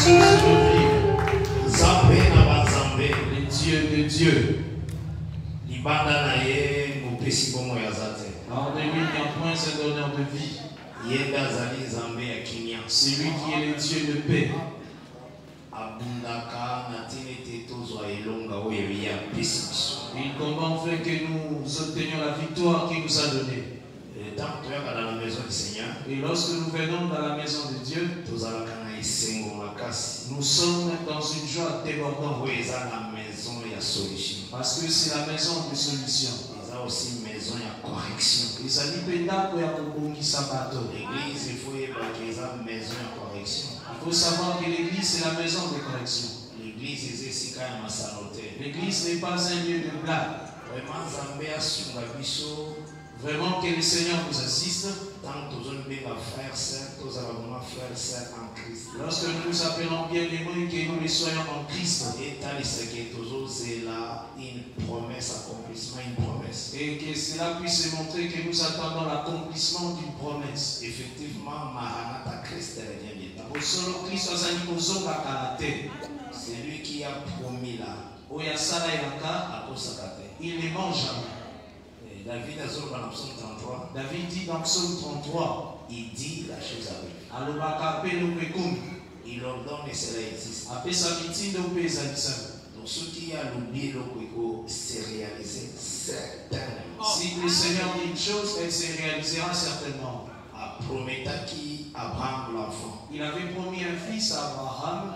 Les dieux de Dieu. En 2000, il n'y a point un donneur de vie. C'est lui qui est le Dieu de paix. Il combat en fait que nous obtenions la victoire qu'il nous a donnée. Et lorsque nous venons dans la maison de Dieu, nous sommes dans une joie débordante. Parce que c'est la maison de solution. Aussi maison de correction. L'église, il faut une maison de correction. Il faut savoir que l'église c'est la maison de correction. L'église n'est pas un lieu de blague. Vraiment que le Seigneur nous assiste. Lorsque nous nous appelons bien les mots et que nous les soyons en Christ. Et que cela puisse montrer que nous attendons l'accomplissement d'une promesse. Effectivement, Maranatha Christ revient bientôt. C'est lui qui a promis là. Il ne mange jamais. David a dit dans Psaume 33. David dit dans Psaume 33. Il dit la chose arrive. Il ordonne et cela existe. Donc ce qui a l'oublié le c'est réalisé certainement. Si le Seigneur dit une chose, elle se réalisera certainement. Abraham l'enfant. Il avait promis un fils à Abraham.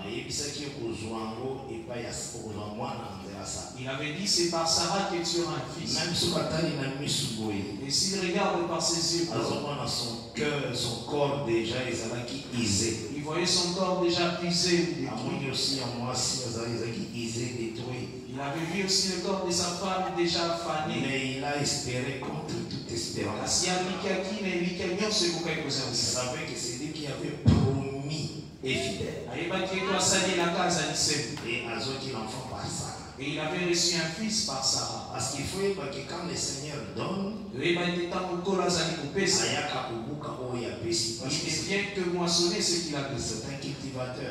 Il avait dit c'est par Sarah que tu auras un fils. Et s'il regarde par ses yeux, son corps déjà il voyait son corps déjà usé. Il avait vu aussi le corps de sa femme déjà fané. Mais il a espéré contre toute espérance. Il savait que c'est lui qui avait promis et fidèle. Et l'enfant par Sarah. Et il avait reçu un fils par Sarah. Parce qu'il faut que quand le Seigneur donne, il est bien que moissonner ce qu'il a fait. C'est un cultivateur.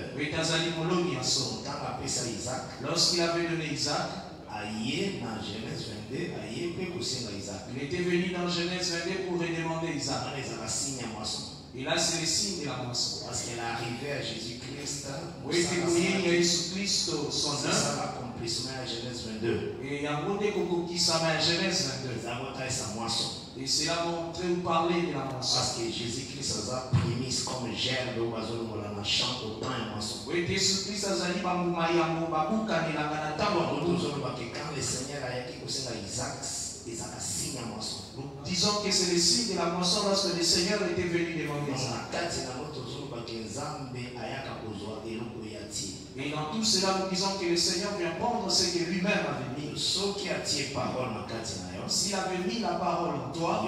Lorsqu'il avait donné Isaac, il était venu dans Genèse 22 pour redemander Isaac. Et là, c'est le signe de la moisson. Parce qu'elle est arrivée à Jésus-Christ. Oui, il y a Jésus-Christ, son œuvre. C'est l'accomplissement à Genèse 22. Et il y a un mot qui s'appelle Genèse 22. Et c'est là où on parler de la moisson. Parce que Jésus-Christ a prémisse comme gerbe au bazon de la chambre au temps et moisson. Oui, Jésus-Christ a dit quand le Seigneur a dit que c'est Isaac, Isaac a signé la moisson. Disons que c'est le signe de la moisson lorsque le Seigneur était venu demander ça. Et dans tout cela, nous disons que le Seigneur vient prendre ce que lui-même avait mis. S'il avait mis la parole en toi,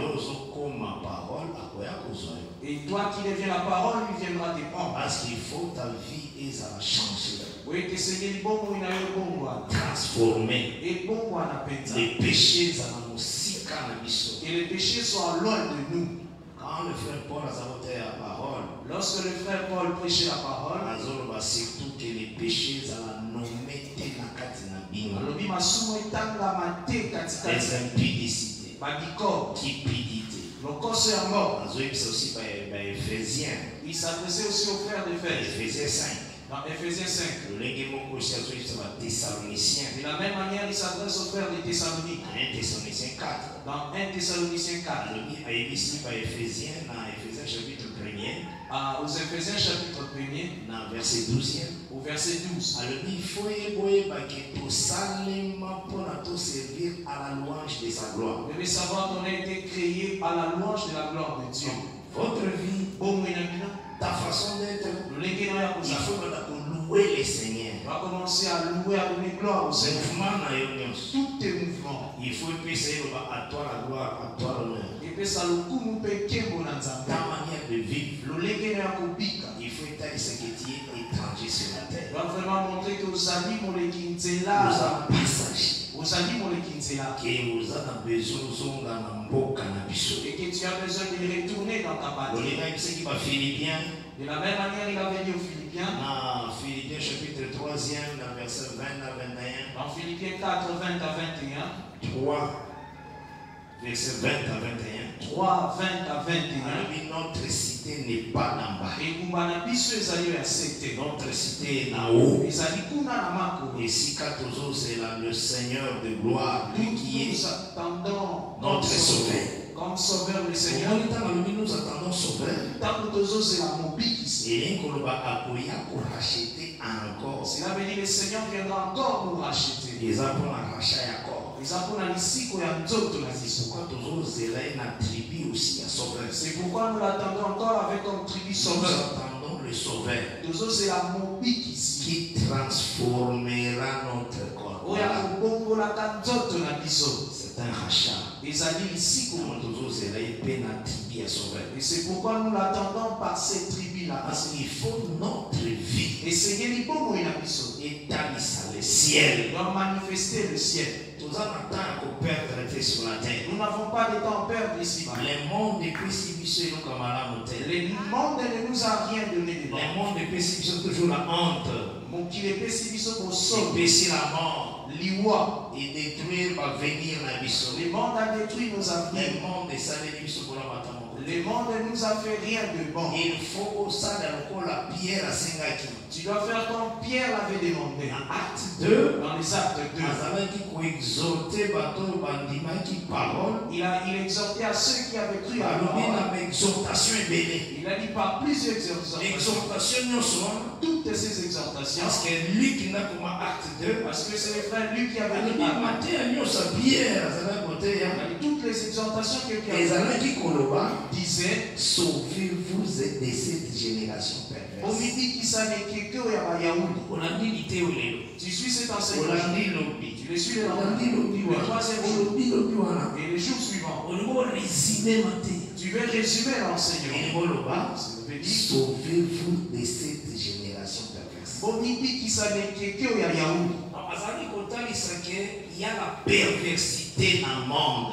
et toi qui deviens la parole, lui viendra te prendre. Parce qu'il faut ta vie et ça va changer. Oui, que c'est le bon il a eu bon transformer. Et bon les péchés, ça va nous que les péchés soient loin de nous. Quand le frère Paul a saboté la parole, lorsque le frère Paul prêchait la parole, surtout que les péchés, ça va nommer les impudicités, cupidité. Aussi par Éphésiens. Il s'adressait aussi aux frères d'Éphèse. Éphésiens 5. Dans Éphésiens 5. De la même manière, il s'adresse aux frères de Thessalonique. 1 Thessaloniciens 4. Dans 1 Thessaloniciens 4. Éphésiens chapitre 1er. Aux Éphésiens chapitre 1er. Dans verset 12e. Au verset 12. Alors il faut que tout salement pour servir à la louange de sa gloire. Vous devez savoir qu'on a été créé à la louange de la gloire de Dieu. Votre vie, ta façon d'être, il faut louer le Seigneur. On va commencer à louer, à donner gloire au Seigneur. Tout est mouvement. Il faut essayer à toi la gloire, à toi l'honneur. Ta manière de vivre, il faut être ce que tu es étranger sur la terre. Il va vraiment montrer que vous avez passage. Vous avez que vous avez besoin et que tu as besoin de retourner dans ta patrie. Philippiens De la même manière, il avait dit aux Philippiens, Dans Philippiens chapitre 3e, dans verset 20 à 21. dans Philippiens 4, 20 à 21, 3, verset 20 à 21. 3, 20 à 21, Alors, notre cité n'est pas d'en bas. et Kumbana biso ezali ya sete. Notre cité est en haut. Ezali kuna na mako. Et si Katozo, c'est là le Seigneur de gloire, lui qui Nous est attendons notre sauveur. comme sauveur le Seigneur. Nous attendons sauveur. Tant que c'est la mobile ici. Et nous allons pour racheter encore. Cela veut dire que le Seigneur viendra encore pour racheter. Les apôtres rachetent encore. Les apôtres ici qu'on a d'autres là. C'est pourquoi nous l'attendons encore avec un tribu sauveur. Nous attendons le sauveur Toujours c'est la mobile ici. qui transformera notre corps. C'est un rachat. ici et c'est pourquoi nous l'attendons par ces tribus-là. Parce qu'il faut notre vie Et c'est établir le ciel. doit manifester le ciel. Nous avons temps pour perdre sur la terre. Nous n'avons pas de temps à perdre ici. Le monde de Pécipice nous comme à la Le monde ne nous a rien donné de bon. Le monde de Pécipice toujours la honte. Mon qui est Pécipice au sol. Et pécher la mort. L'iwa. Et détruire va venir la mission. Le monde a détruit nos avenirs. Le monde est salé de mission pour la matin. Le monde ne nous a fait rien de bon. Il faut au sein de la pierre à Singaki. Tu dois faire comme Pierre l'avait demandé. Dans Acte 2, dans les actes 2, il exhortait à ceux qui avaient cru à lui. Il a dit par plusieurs exhortations. Toutes ces exhortations. Parce que lui qui n'a comme Acte 2, parce que c'est le frère lui qui avait dit toutes les exhortations que Pierre disait, sauvez-vous de cette génération perverse. Tu suis cet enseignement. Tu le suis le troisième jour. Et le jour suivant, tu veux résumer l'enseignement. Sauvez-vous de cette génération perverse. Il y a la perversité dans le monde.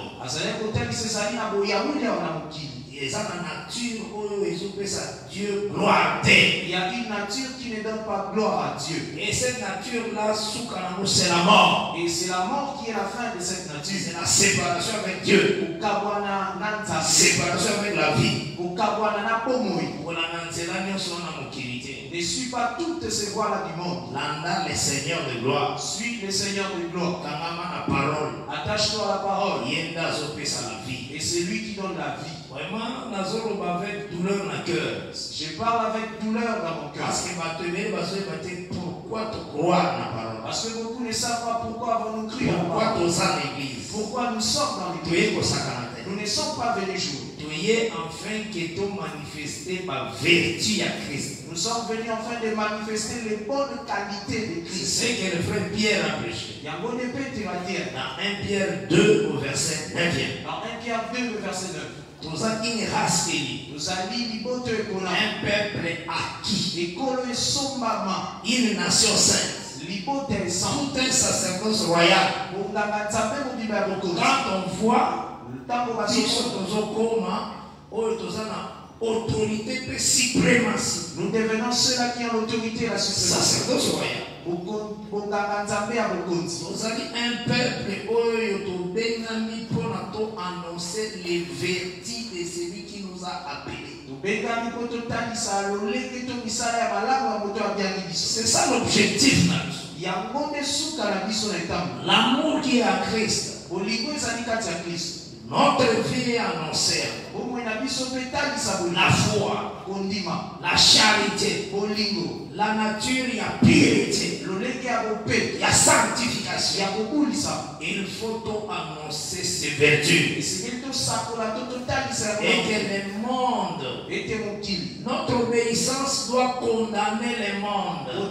Et ça, la nature, Dieu gloire. Il y a une nature qui ne donne pas gloire à Dieu. Et cette nature-là, c'est la mort. Et c'est la mort qui est la fin de cette nature. C'est la séparation avec Dieu. La séparation avec la vie. Ne suis pas toutes ces voies-là du monde. Landa, le Seigneur de gloire. Suis le Seigneur de gloire. La parole. Attache-toi à la parole. La vie. Et c'est lui qui donne la vie. Vraiment, avec douleur dans le cœur. Je parle avec douleur dans mon cœur. Parce que pourquoi tu crois dans la parole? Parce que beaucoup ne savent pas pourquoi avons-nous cru. Pourquoi tu es à l'église? Pourquoi nous sommes dans l'église? Nous ne sommes pas venus jouer. Tu es enfin que tu manifestes ma vertu à Christ. Nous sommes venus enfin de manifester les bonnes qualités de Christ. C'est ce que le frère Pierre a prêché. Dans 1 Pierre 2 au verset 9. Dans 1 Pierre 2 au verset 9. Nous avons une race un peuple acquis, une nation sainte, tout un sacerdoce royal. Quand on voit autorité suprématie, nous devenons ceux-là qui ont l'autorité et la suprématie. Sacerdoce royal. Vous avez un peuple pour annoncer les vertus de celui qui nous a appelés. C'est ça l'objectif. L'amour qui est à Christ. Notre vie est annoncée. La foi, la charité, la nature, il y a pureté, il y a sanctification. Il faut annoncer ces vertus. Et que le monde, notre obéissance doit condamner le monde.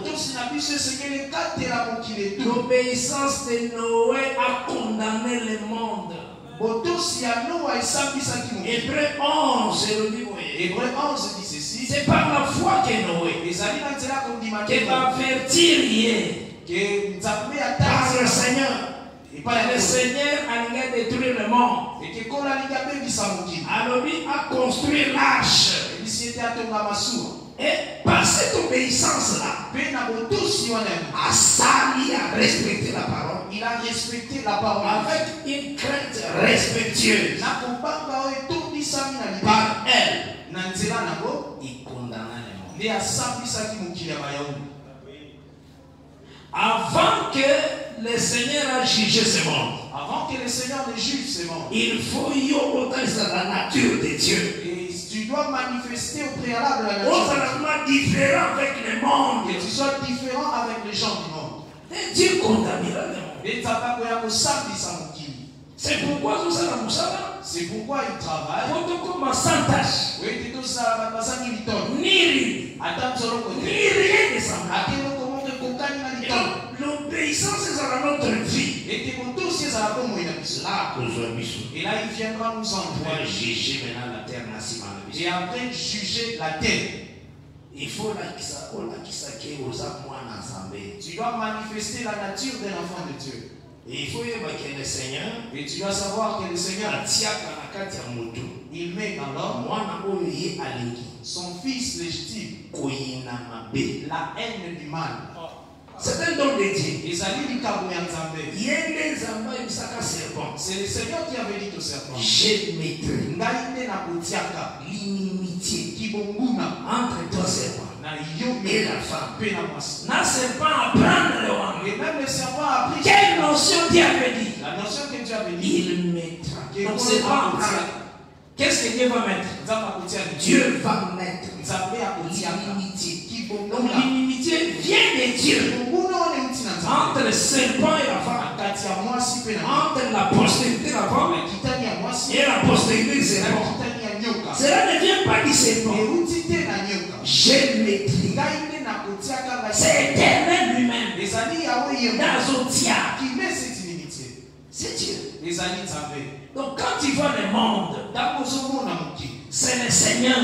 L'obéissance de Noé a condamné le monde. Hébreu 11, Hébreu 11 dit ceci. C'est par la foi que Noé qui va avertir par le Seigneur. Le Seigneur a détruit le monde. Alors lui a construit l'arche. Et par cette obéissance-là, Asali a respecté la parole. Il a respecté la parole avec une crainte respectueuse. Par elle, il condamna les morts. Avant que le Seigneur a jugé ce monde, avant que le Seigneur ne juge ce monde, il faut y obéir à la nature de Dieu. Et tu dois manifester au préalable la nature. Autrement différent avec le monde. Que tu sois différent avec les gens du monde. Et Dieu condamnera le monde. C'est pourquoi nous sommes là. C'est pourquoi il travaille. Sans tâche. Ni rien de semblable. L'obéissance est à notre vie. Et là, il viendra nous envoyer. Juger maintenant la terre. Et après juger la terre. Il faut tu dois manifester la nature de l'enfant de Dieu. Et il faut que le Seigneur, et tu dois savoir que le Seigneur, il met dans l'homme son fils légitime, la haine du mal. C'est un don de Dieu. C'est le Seigneur qui avait dit au serpent, je mettrai l'inimitié entre toi serpent et la femme. Na serpent apprendre le roi. Et même le serpent a appris. Quelle notion Dieu avait dit? La notion que Dieu avait dit. Il mettra. Donc c'est pas qu'est-ce que Dieu va mettre? Dieu va mettre l'inimitié. Donc l'inimitié vient de Dieu. Entre le serpent et la femme. Entre la postérité de la femme et la postérité du serpent. Cela ne vient pas du serpent. Je maîtrise. C'est éternel lui-même. C'est Dieu. Donc quand tu vois le monde, c'est le Seigneur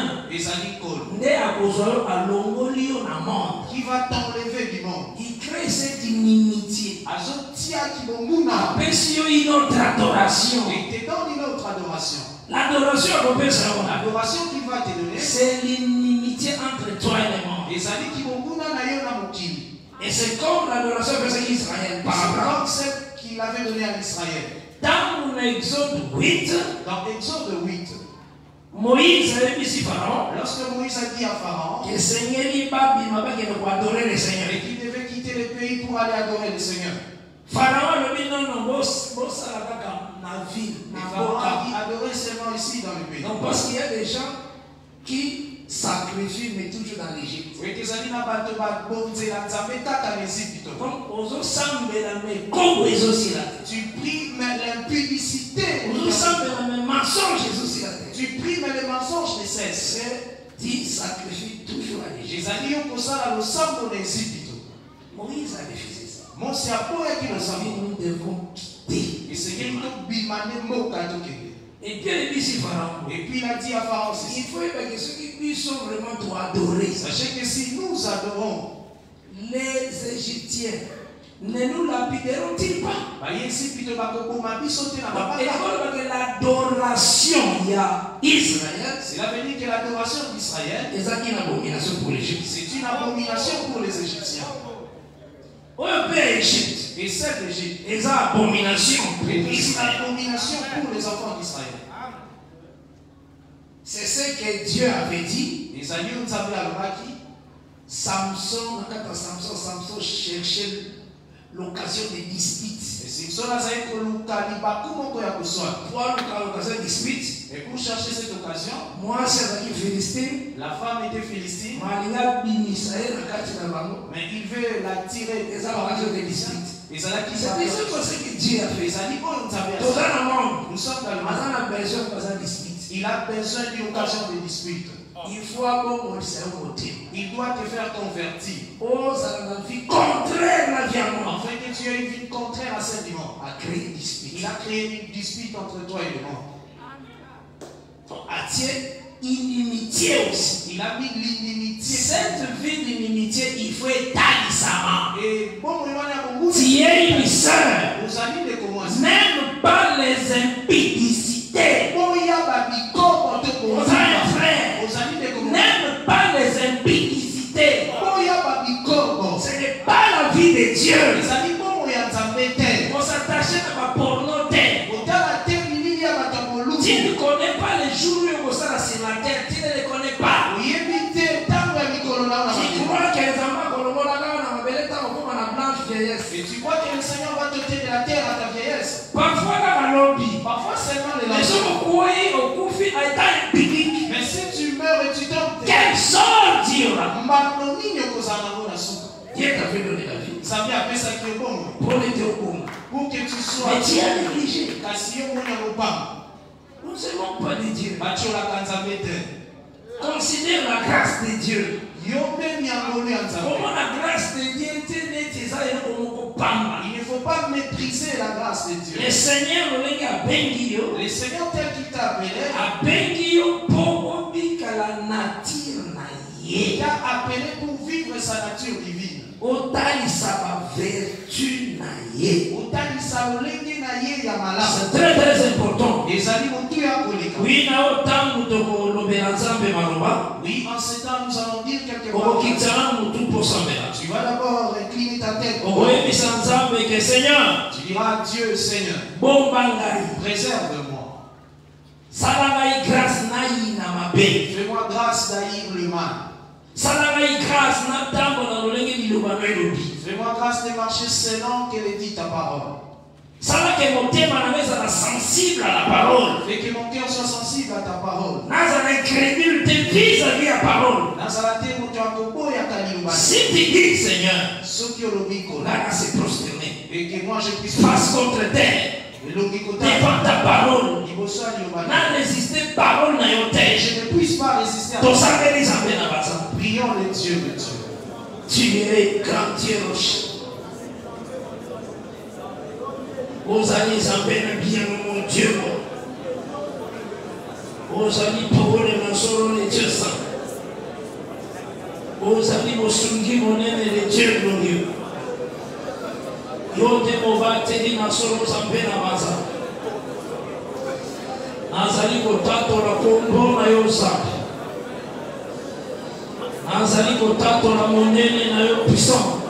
qui va t'enlever du monde. Il crée cette inimitié. Après une autre adoration. Et te donne une autre adoration. L'adoration qu'il va te donner, c'est l'inimitié entre toi et le monde. Et c'est comme l'adoration que Israël comme celle qu'il avait donnée à Israël. Dans Exode 8, Moïse avait dit à Pharaon, lorsque Moïse a dit à Pharaon que le Seigneur pour adorer le Seigneur et qu'il devait quitter le pays pour aller adorer le Seigneur. Pharaon a dit non, la ville. Pharaon a dit adorer seulement ici dans le pays. Donc parce qu'il y a des gens qui sacrifient mais toujours dans l'Égypte. Tu pries mais l'impudicité. Tu pries mais le mensonge ne cesse. Tu sacrifies toujours à l'Égypte. Moïse a refusé ça. Nous devons quitter. Et Dieu a dit à Pharaon. Et puis il a dit à Pharaon, il faut que ceux qui puissent vraiment te adorer. Sachez que si nous adorons les Égyptiens, ne nous lapideront-ils pas? Et l'adoration d'Israël, cela veut dire que l'adoration d'Israël, c'est une abomination pour l'Égypte. C'est une abomination pour les Égyptiens. Et celle d'Égypte, c'est une abomination pour les enfants d'Israël. C'est ce que Dieu avait dit. Samson cherchait l'occasion de dispute. Et pour chercher cette occasion, moi c'est Philistine. La femme était philistine. Mais il veut la tirer des occasions de dispute. Et c'est ce que Dieu a fait. Nous sommes dans le monde. Il a besoin d'une occasion de dispute. Il faut avoir il doit te faire convertir. Oh, ça a une vie contraire à la vie à moi. En fait, que tu as une vie contraire à celle du monde. Il a créé une dispute entre toi et le monde. Inimitié aussi. Il a mis l'inimitié. Cette vie d'inimitié, il faut étaler ça. Et bon, tu es une sœur. N'aime pas les impudicités. Vous avez un frère. N'aime Dieu. On s'attachait à ma porno terre. Tu ne connais pas les jours où ça sur la terre. Tu ne les connais pas. Tu crois que les enfants et tu crois que le Seigneur va te tenir la terre à ta vieillesse. Parfois dans la lobby. Parfois seulement les gens au couffin à état biblique. Mais si tu meurs et tu tombes, quel sort Dieu Dieu t'a fait donner la vie. Ça vient après ça qui est bon. Pour que tu sois. Mais tu as négligé. Nous ne savons pas de Dieu. Considère la grâce de Dieu. Comment la grâce de Dieu il ne faut pas mépriser la grâce de Dieu. Le Seigneur tel qu'il t'a appelé il t'a appelé pour vivre sa nature divine. C'est très très important. Oui, en ce temps nous allons dire quelque chose. Tu vas d'abord incliner ta tête. Tu diras à Dieu, Seigneur, préserve-moi. Fais-moi grâce d'haïr le mal. Fais-moi grâce de marcher selon qu'elle dit ta parole. Sensible à la parole. Fais que mon cœur soit sensible à ta parole. Si tu dis, Seigneur, là, c'est prosterné. Et que moi je puisse face contre terre. Devant ta parole. N'a résisté parole na yo terre. Je ne puisse pas résister à ta parole. Prions le Dieu de Dieu. Tu es grand Dieu rocher. Aux années en bien mon Dieu. Aux années pour le solo les dieux saints. Aux années au sungi mon les dieux glorieux. Yote mova tedi na solo zambe na maza. Nazali kotato la kombo na yo zambe. Nazali kotato la monene na yo puissant.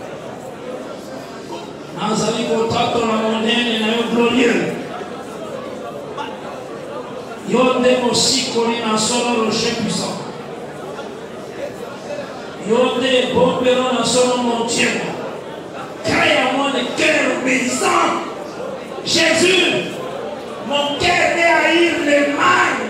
Nazali kotato la monene na yo glorieux. Yote mosikoli na solo rocher puissant. Yote bombero na solo montier. Crée à moi le cœur obéissant. Jésus, mon cœur est à haïr le mal.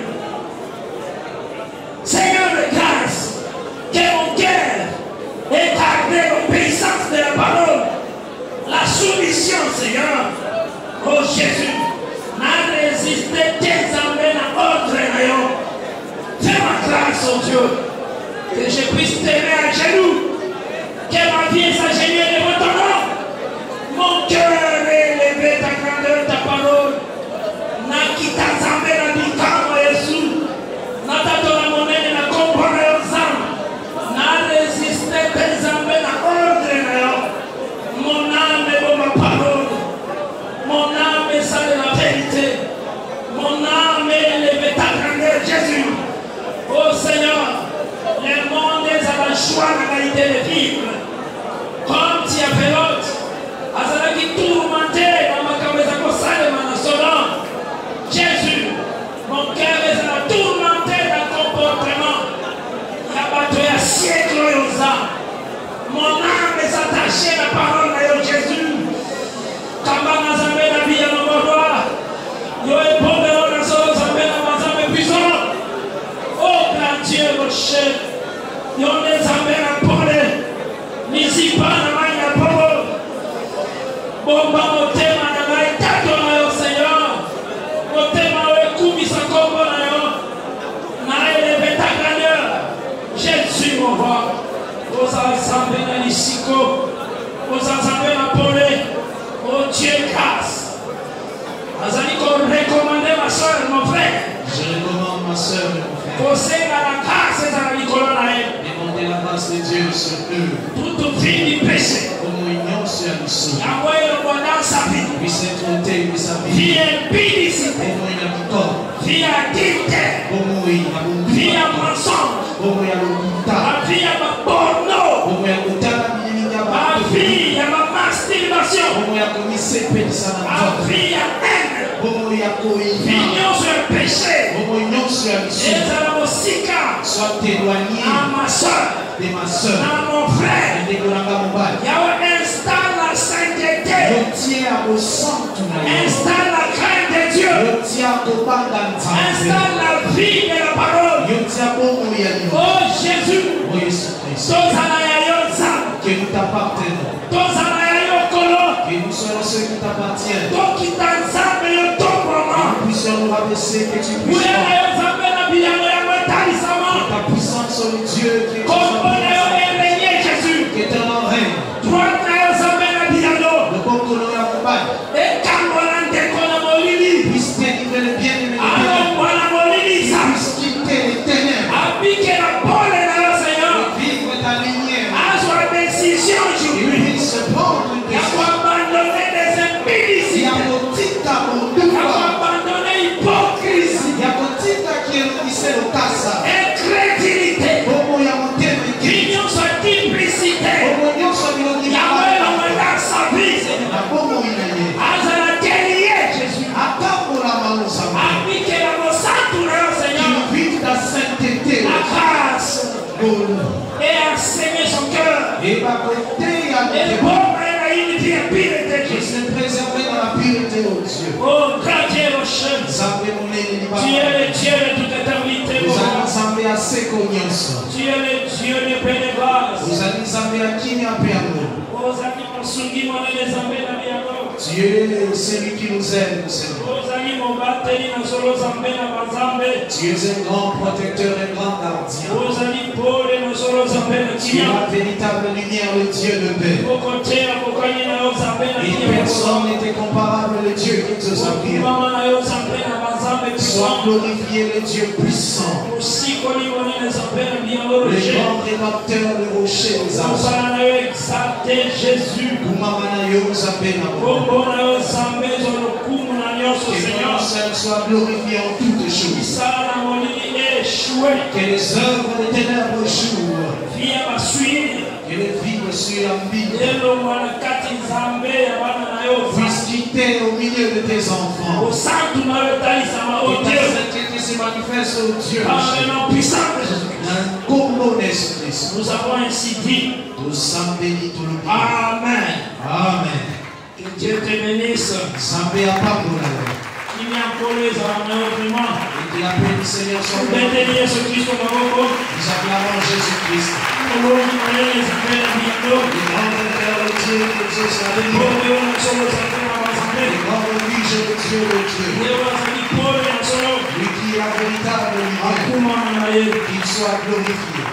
Seigneur de grâce, que mon cœur ait gardé l'obéissance de la parole, la soumission, Seigneur. Oh Jésus, n'a résisté tes amenés à ordre. Fais-moi grâce, oh Dieu, que je puisse t'aimer à genoux, que ma vie s'agenouille devant ton nom. Mon cœur est élevé ta grandeur, ta parole. Na kita zambe na bikamo Yesu. Na tato la monene na kombo na yo zambe. Na résisté tes zambe na ordre na yo. Mon âme est ma parole. Mon âme est ça de la vérité. Mon âme est élevée ta grandeur, Jésus. Oh Seigneur, le monde est à la joie, la qualité de vivre. Comme tu as fait l'autre. Azalaki tourmenté dans ma cabeza kosale manasola. Jésus, mon cœur est à la tourmenté dans ton comportement. Yabato ya siècle yoza. Mon âme est attachée à la parole de Jésus. Kamba nazambe na biya no modoa. Yo e pombe na solo zambe na mazambe puissant. Oh grand Dieu, mon chef. Yo ne zambe na pole. Nisi pa na manya pole. Bomba motema na ngai tato na yo Seigneur. Motema we kumisa kombo na yo. Na eleve ta grandeur. Jésus mon roi. Oza zambe na lisiko. Oza zambe na pole. Oh Dieu grâce. Azali ko recommander ma soeur, mon frère. Je recommande ma soeur et mon frère. Possède la grâce et la Nicolas na elle. Demandez la grâce de Dieu sur eux. Toute vie du péché. Puisse être ôté de sa vie. Vie impudicité. Vie addict. Vie à mensonge. Vie à ma porno. Vie à ma Vie à haine. Vignon sur le péché. Sois éloigné à ma soeur, de ma soeur, à mon frère. Yahweh installe la sainteté. Installe la crainte de Dieu. Installe la vie de la parole. Oh Jésus. Que nous t'appartenons. Que nous soyons ceux qui t'appartiennent. Que nous puissions nous rabaisser, que tu puisses ta puissance sur le Dieu qui est Jésus, qui est un règne. Le bon coloré à Mumbai. Puisse délivrer le bien-aimé. Puisse quitter les ténèbres. Vivre ta lumière. Il puisse prendre une décision. Incrédulité. Vignon sur duplicité. Yahweh l'emmena sa vie. Azala délié Jésus. Appliquez la mot sainte, Seigneur. Ta sainteté. La grâce. Et enseigner son cœur. Et le pauvre a une vie pure de Jésus. Préservé dans la pureté, oh Dieu. Oh, grand Dieu, oh chef. Tu es le Dieu de toute éternité. Vous allez ensemble à ses cognos. Tu es le Dieu de paix de grâce. Vous allez ensemble à qui n'a pas Vous allez m'ensungi, moi, les amis, la vie à nous. Dieu est celui qui nous aime, Seigneur. Vous allez m'embattre, dans solo zambé, dans ma zambé. Dieu est un grand protecteur et grand gardien. Vous allez pôle, dans solo zambé, dans tu es la véritable lumière, le Dieu de paix. Au côté, à Kokani, dans nos zambé, dans et personne n'était comparable, le Dieu qui te s'appelle. Sois glorifié, le Dieu puissant. Le grand rédempteur, le rocher des âges. Exalté Jésus. Que seul soit glorifié en toutes choses. Que les œuvres des ténèbres jouent. Que les vivres sur la Bible puissent quitter au milieu de tes enfants. Que ta sainteté se manifeste au Dieu. Un combo d'esprit. Nous avons ainsi dit. Nous sommes bénis tout le monde. Amen. Amen. Que Dieu te bénisse. Zambé à pas pour la qui vient pour les vraiment. Et que la paix du Seigneur soit avec nous. Jésus-Christ au Maroc. Nous acclamons Jésus-Christ. Nous les appelle à bientôt. Les grands frères de Dieu, que Dieu soit béni. Les grands refuges de Dieu, de Dieu. Lui qui est la véritable lumière. Qu'il soit glorifié.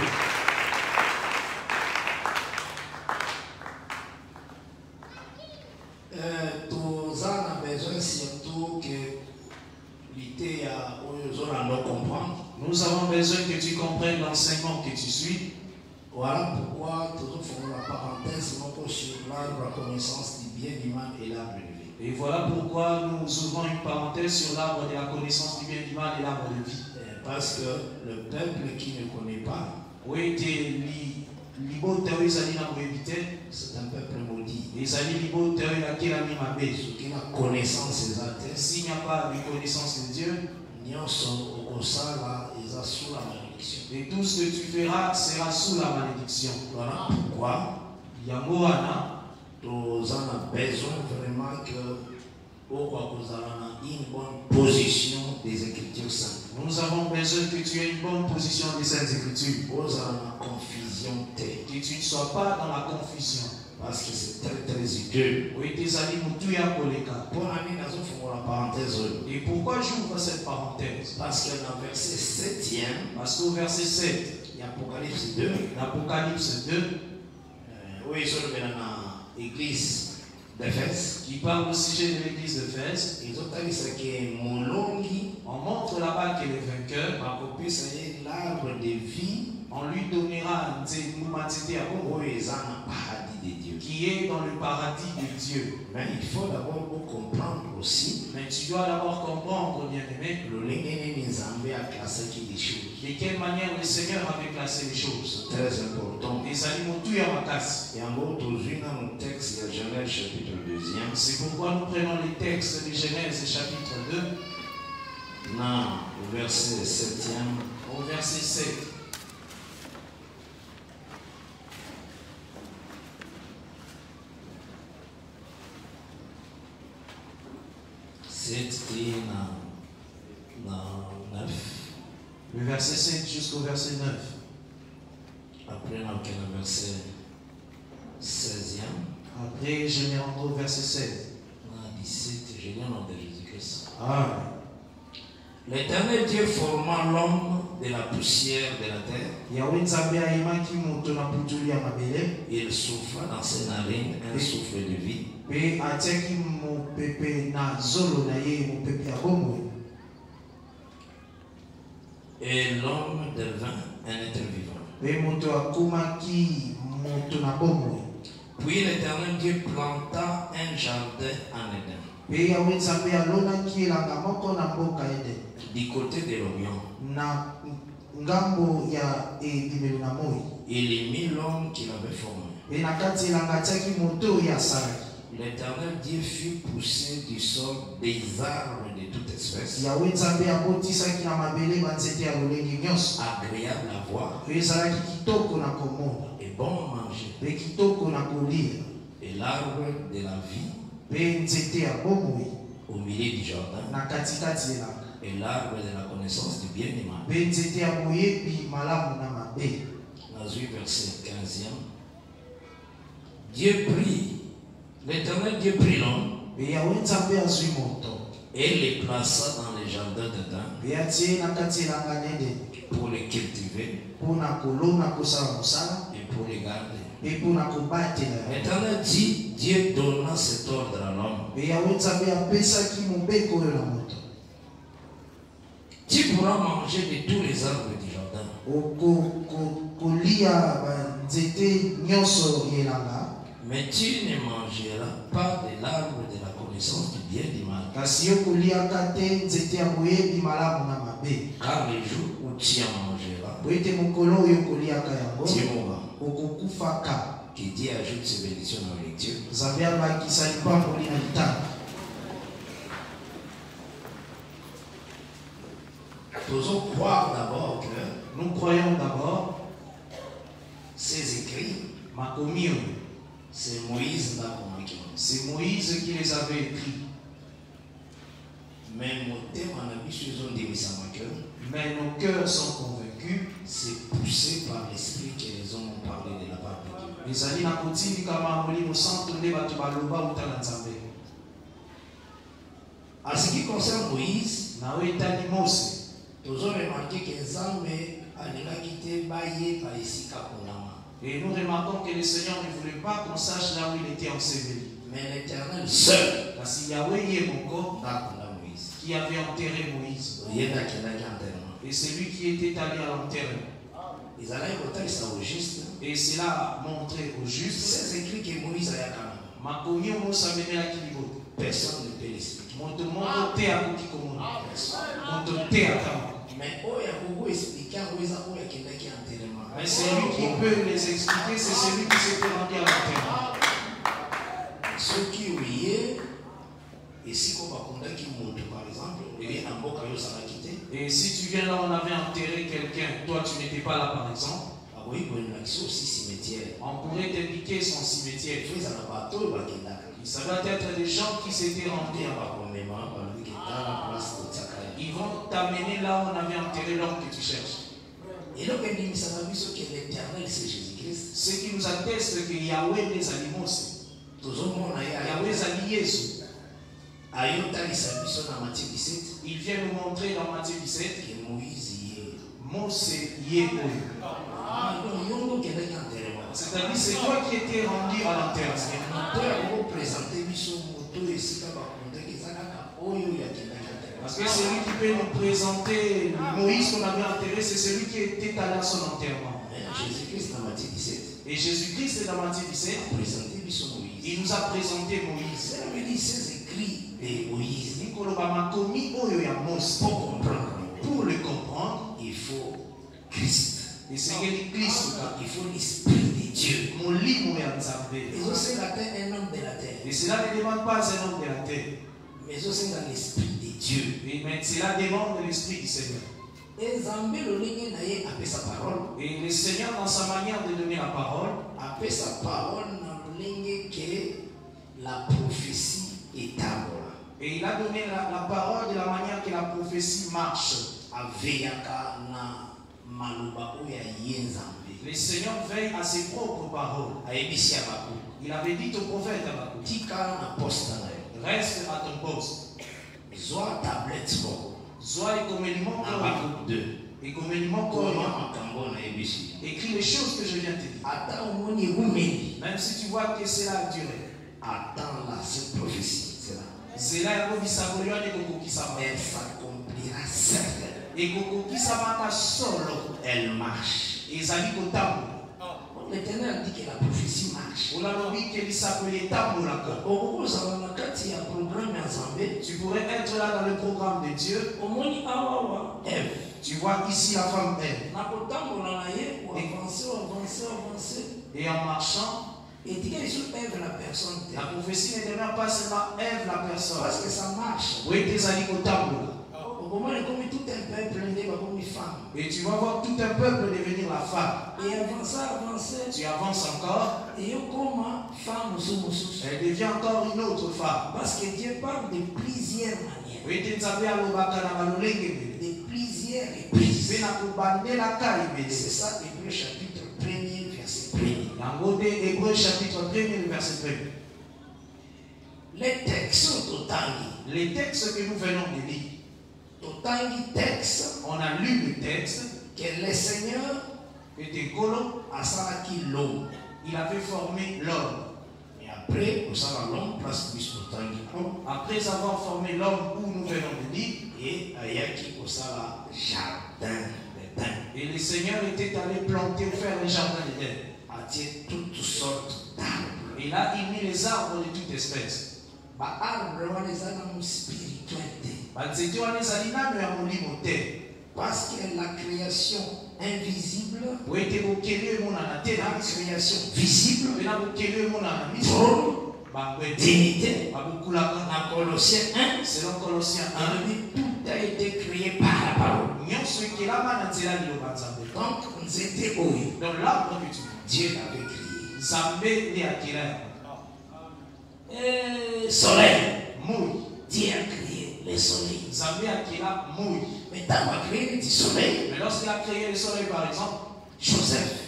Nous avons besoin que tu comprennes l'enseignement que tu suis. Voilà pourquoi toujours faisons la parenthèse sur l'arbre, la connaissance du bien, du mal et l'arbre de vie. Et voilà pourquoi nous ouvrons une parenthèse sur l'arbre de la connaissance du bien, du mal et l'arbre de vie. Parce que le peuple qui ne connaît pas, c'est un peuple maudit. Qui n'a connaissance exacte. S'il n'y a pas de connaissance de Dieu, et tout ce que tu feras sera sous la malédiction. Voilà pourquoi nous avons besoin vraiment que une bonne position des Écritures saintes. Nous avons besoin que tu aies une bonne position des Saintes Écritures. Que tu ne sois pas dans la confusion. Parce que c'est très très utile. Et pourquoi j'ouvre cette parenthèse? Parce que dans le verset 7e, parce qu'au verset 7, l'Apocalypse 2, oui, sur l'église d'Éphèse, qui parle au sujet de l'église d'Éphèse, on montre là-bas que les vainqueurs, l'arbre de vie, on lui donnera qui qui est dans le paradis de Dieu. Mais il faut d'abord comprendre aussi. Mais tu dois d'abord comprendre, bien-aimé, de quelle manière le Seigneur avait classé les choses. Très important. Les animaux tout à ma casse. C'est pourquoi nous prenons les textes de Genèse chapitre 2. Non, au verset 7e. Au verset 7. Le verset 7 jusqu'au verset 9. Après, on a le verset 16e. Après, je vais rentrer au verset 7. 17, je viens de Jésus-Christ. Ah. L'Éternel Dieu forma l'homme de la poussière de la terre. Il souffla dans ses narines un souffle de vie. Et l'homme devint un être vivant. Puis l'Éternel Dieu planta un jardin en Éden, du côté de l'Orient. Il y mit l'homme qu'il avait formé. L'Éternel Dieu fit pousser du sol des arbres de toute espèce, agréables à voir et bon à manger. Et l'arbre de la vie au milieu du jardin, et l'arbre de la connaissance du bien et du mal. Verset 15e. Dieu prit, l'Éternel Dieu prit l'homme et les plaça dans les jardins d'Éden pour les cultiver et pour les garder. L'Éternel dit, Dieu donna cet ordre à l'homme. Tu pourras manger de tous les arbres du jardin, mais tu ne mangeras pas de l'arbre de la connaissance du bien et du mal. Car le jour où tu en mangeras, tu mourras. Que Dieu ajoute ses bénédictions dans la lecture. Nous croire d'abord que nous croyons d'abord ces écrits, c'est Moïse qui les avait écrits. Mais nos cœurs sont convaincus. C'est poussé par l'esprit que les hommes ont parlé de la part de Dieu. En ce qui concerne Moïse, nous avons remarqué que Nzambe a quitté Baye par ici Kakunama. Et nous remarquons que le Seigneur ne voulait pas qu'on sache là où il était enseveli. Mais l'Éternel seul, parce qu'il y avait Moïse qui avait enterré Moïse. Et c'est lui qui était allé à l'enterrement. Et cela a montré au juste. C'est écrit que Moïse a eu personne ne peut l'expliquer. Mais celui qui peut les expliquer, c'est celui qui s'est rendu à l'enterrement. Ceux qui oubliaient, et si on va condamner par exemple, et si tu viens là, on avait enterré quelqu'un, toi tu n'étais pas là par exemple. On pourrait t'indiquer son cimetière. Ça doit être des gens qui s'étaient rendus. Ils vont t'amener là où on avait enterré l'homme que tu cherches. Ce qui nous atteste que Yahweh les animaux, Yahweh les animaux. Il vient nous montrer dans Matthieu 17 que Moïse y est. C'est-à-dire c'est toi qui étais rendu à l'enterrement. Parce que celui qui peut nous présenter Moïse qu'on avait enterré, c'est celui qui était allé à son enterrement. Et Jésus-Christ est dans Matthieu 17 Il nous a présenté Moïse. Il dit ces écrits de Moïse. Pour comprendre. Pour le comprendre, Il faut Christ. et c'est Christ. Il faut l'Esprit de Dieu. Et C'est un homme de la terre. cela ne demande pas un homme de la terre. Mais c'est l'Esprit de Dieu. Mais cela demande l'Esprit du Seigneur. Et Zambé le ligne naïe a fait sa parole. Et le Seigneur, dans sa manière de donner la parole, A fait sa parole dans le ligne que la prophétie est à moi. et il a donné la parole de la manière que la prophétie marche. Aveyaka na maluba oya yenzambe. Le Seigneur veille à ses propres paroles. Aebisi abaku. Il avait dit au prophète Habakkuk, Tika na poste na yo. reste à ton poste. Zoa tablette moko. Sois écoméliement Habakkuk 2. écoméliement Koma makambo na ebisi. écris les choses que je viens de te dire. Ata omoni egumeli. Même si tu vois que cela a duré. Attends là cette prophétie. C'est là. Cela est comme Isaborion et Koko Kisama. Elle s'accomplira certainement. Et Koko Kisama ta solo. Elle marche. Et Zali Kotambo. L'Éternel dit que la prophétie marche. On a envie qu'elle s'appelait Tambo là. Au il y a un programme à Zambé. Tu pourrais être là dans le programme de Dieu. Omoni awawa Ève. Tu vois ici la femme Ève. Nakotambola na ye ou avancer. Et en marchant, Et dit que sur Ève la personne. la prophétie ne demeure pas seulement Ève la personne. Parce que ça marche. Oui, tes amis Kotambo là. Au moment où comme tout un peuple né comme une femme. Et tu vas voir tout un peuple devenir la femme. Et avancer. Tu avances encore. Et comme femme sous. Elle devient encore une autre femme. Parce que Dieu parle de plusieurs manières. Oui, tu savais à l'obaka na malolenge. De plusieurs reprises. Mais na kubande la kai. C'est ça, Hébreu chapitre 1er, verset 1er. Yango de Hébreu chapitre 1er, verset 1. Les textes sont autant. Les textes que nous venons de lire. Autant de textes. On a lu le texte. Que le Seigneur était Kolo. a salaki l'homme. Il avait formé l'homme. Et après, au salon l'homme, place plus autant de après avoir formé l'homme où nous venons de lire. Et ayaki au salon jardin d'Éden. Et le Seigneur était allé planter ou faire le jardin d'Éden. Attirer toutes sortes d'arbres. Et là, il mit les arbres de toute espèce. Les arbres spiritualité. Parce que la création invisible, la création visible, dignité, dans Colossiens 1, selon Colossiens 1, tout a été créé par la parole. Donc, nous étions oui. Donc l'arbre que tu Dieu l'avait créé. Zambé ne akira. Soleil. Moui. Dieu a créé le soleil. Zambé akira moui. Mais tu as créé du soleil. Mais lorsqu'il a créé le soleil, par exemple, Joseph,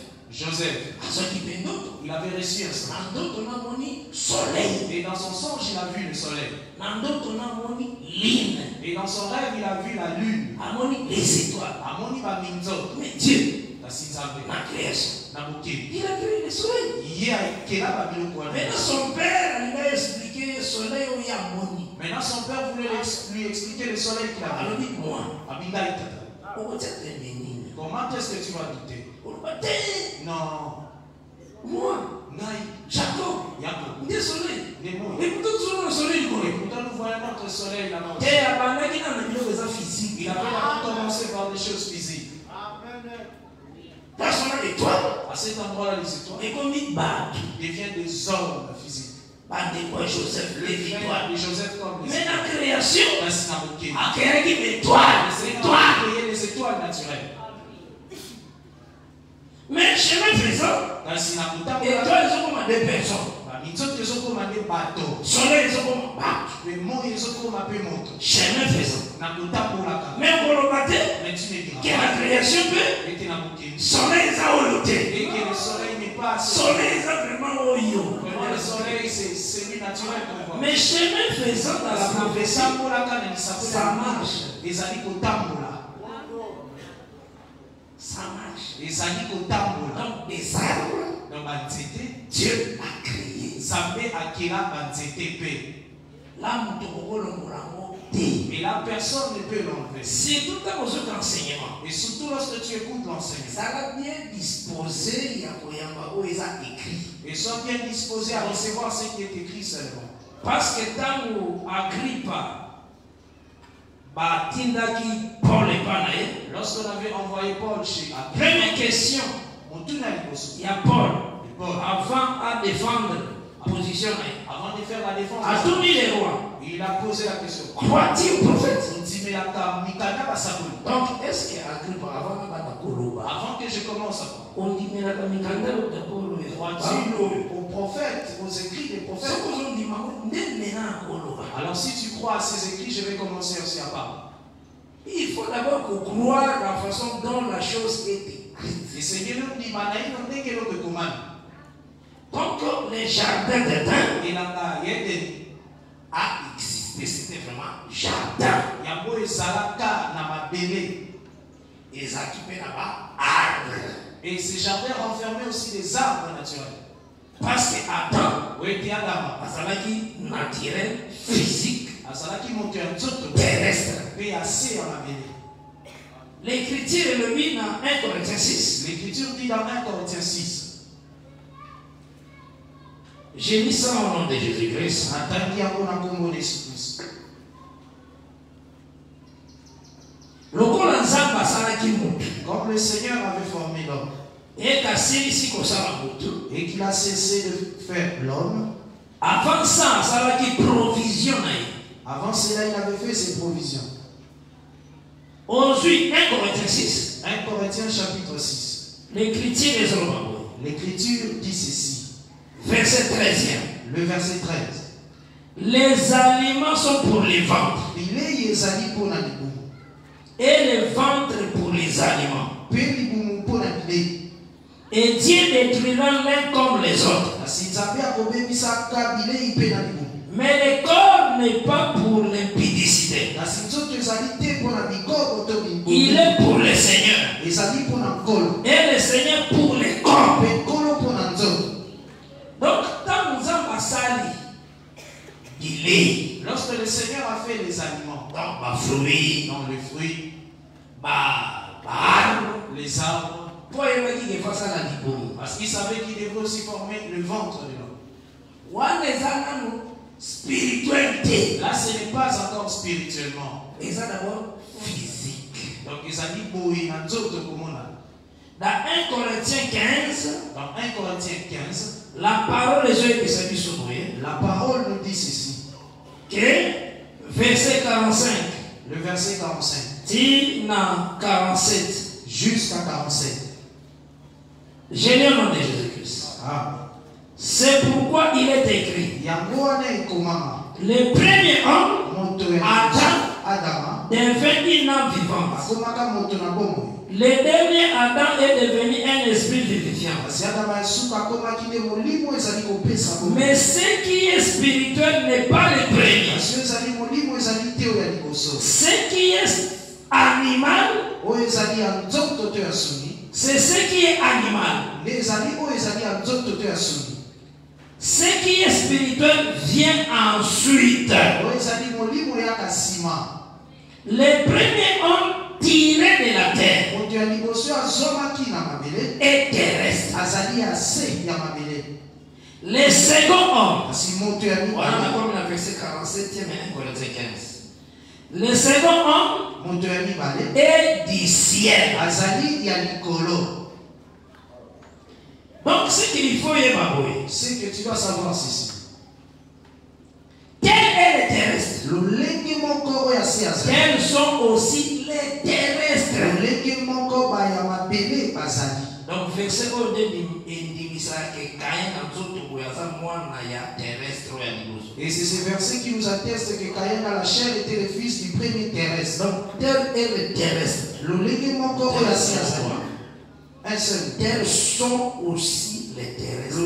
il avait reçu un songe. Et dans son songe, il a vu le soleil. Lune. Et dans son rêve, il a vu la lune. Les étoiles. Mais Dieu, la création, il a créé le soleil. Maintenant, son père lui a expliqué le soleil où il y a Moni. Maintenant, son père voulait lui expliquer le soleil qu'il a vu. Alors, dis-moi. Comment est-ce que tu vas douter? Non. Moi, Jacob, des soleils. Des mots. Et pourtant, le soleil, pourtant, nous voyons notre soleil là-bas. Il avait commencé par des choses physiques. À cet endroit-là, les étoiles deviennent des hommes physiques. Joseph, les Joseph comme les mais la création a créé des étoiles. Les étoiles naturelles. Mais chemin faisant, étoiles sont comme des personnes. Soleil sont comme bateau. Chemin faisant. Mais pour le bateau, que la création peut, soleil est à oloté. Et que le soleil n'est pas soleil est vraiment oyo. Le soleil c'est semi-naturel. Mais chemin faisant dans la prophétie, ça marche. Ça marche. Donc des arbres, Dieu a créé. Zambé akira banzete pe. Là, nous te Et la personne ne peut l'enlever. C'est tout un autre enseignement. Et surtout lorsque tu écoutes l'enseignement. Ça va bien disposé, il y a écrit. Et sois bien disposé à recevoir ce qui est écrit seulement. Parce que tant où Agrippa, Tindaki Paul et Panaï, lorsqu'on avait envoyé Paul chez Agrippa, première question, il y a Paul, avant à défendre la position, avant de faire la défense, à tout les rois, il a posé la question. Croit-il au prophète? Donc, est-ce que Agrippa, avant que je commence à parler, on dit mais crois-tu aux prophètes, aux écrits des prophètes? Alors si tu crois à ces écrits, je vais commencer aussi à parler. Il faut d'abord croire la façon dont la chose est écrite. Et c'est bien dit, donc les jardins d'Éden et la a existé, c'était vraiment jardin. Yambo et Salaka n'a pas bébé. Et ça qui fait là-bas arbre. Et ces jardins renfermaient aussi des arbres naturels. Parce que Adam, oui, il y a Adam. Asalaki naturel, physique, Asalaki montait un tout terrestre. Et assez en la bébé. L'écriture le dit dans 1 Corinthiens 6. L'écriture dit dans 1 Corinthiens 6. J'ai mis ça au nom de Jésus-Christ. Comme le Seigneur avait formé l'homme et qu'il a cessé de faire l'homme, avant ça, ça va dire provision. Avant cela, il avait fait ses provisions. Ensuite, 1 Corinthiens 6. 1 Corinthiens chapitre 6. L'écriture dit ceci. Verset 13. Le verset 13. Les aliments sont pour les ventres. Et les ventres pour les aliments. Et Dieu détruira l'un comme les autres. Mais le corps n'est pas pour l'impudicité. Il est pour le Seigneur. Et le Seigneur pour les corps. Donc, quand nous avons passé, il est. Lorsque le Seigneur a fait les aliments, donc, les fruits, les arbres, parce qu'il savait qu'il devait aussi former le ventre de l'homme. Spiritualité. Là, ce n'est pas encore spirituellement. Et ça d'abord physique. Donc, ils ont dit pour une autre commune. Dans 1 Corinthiens 15, dans 1 Corinthiens 15, la parole de Dieu est sur nous. La parole nous dit ceci. Que verset 45. Le verset 45. Dit dans 47. Jusqu'à 47. Je lis au nom de Jésus-Christ. Ah. C'est pourquoi il est écrit. Le premier homme, Adam, devint une âme vivante. Le dernier Adam est devenu un esprit vivifiant. Mais ce qui est spirituel n'est pas le premier. Ce qui est animal, c'est ce qui est animal. Ce qui est spirituel vient ensuite. Le premier homme tiré de la terre est terrestre. Le second homme, voilà comme la verset 47, le second homme est du ciel. Donc ce qu'il faut évaluer, c'est que tu dois savoir ceci. Quel est le terrestre? Quels sont aussi les terrestres? Donc verset 1 et c'est ce verset qui nous atteste que Caïn à la chair était le fils du premier terrestre. Donc tel est le terrestre. Un seul. Tels sont aussi les terrestres.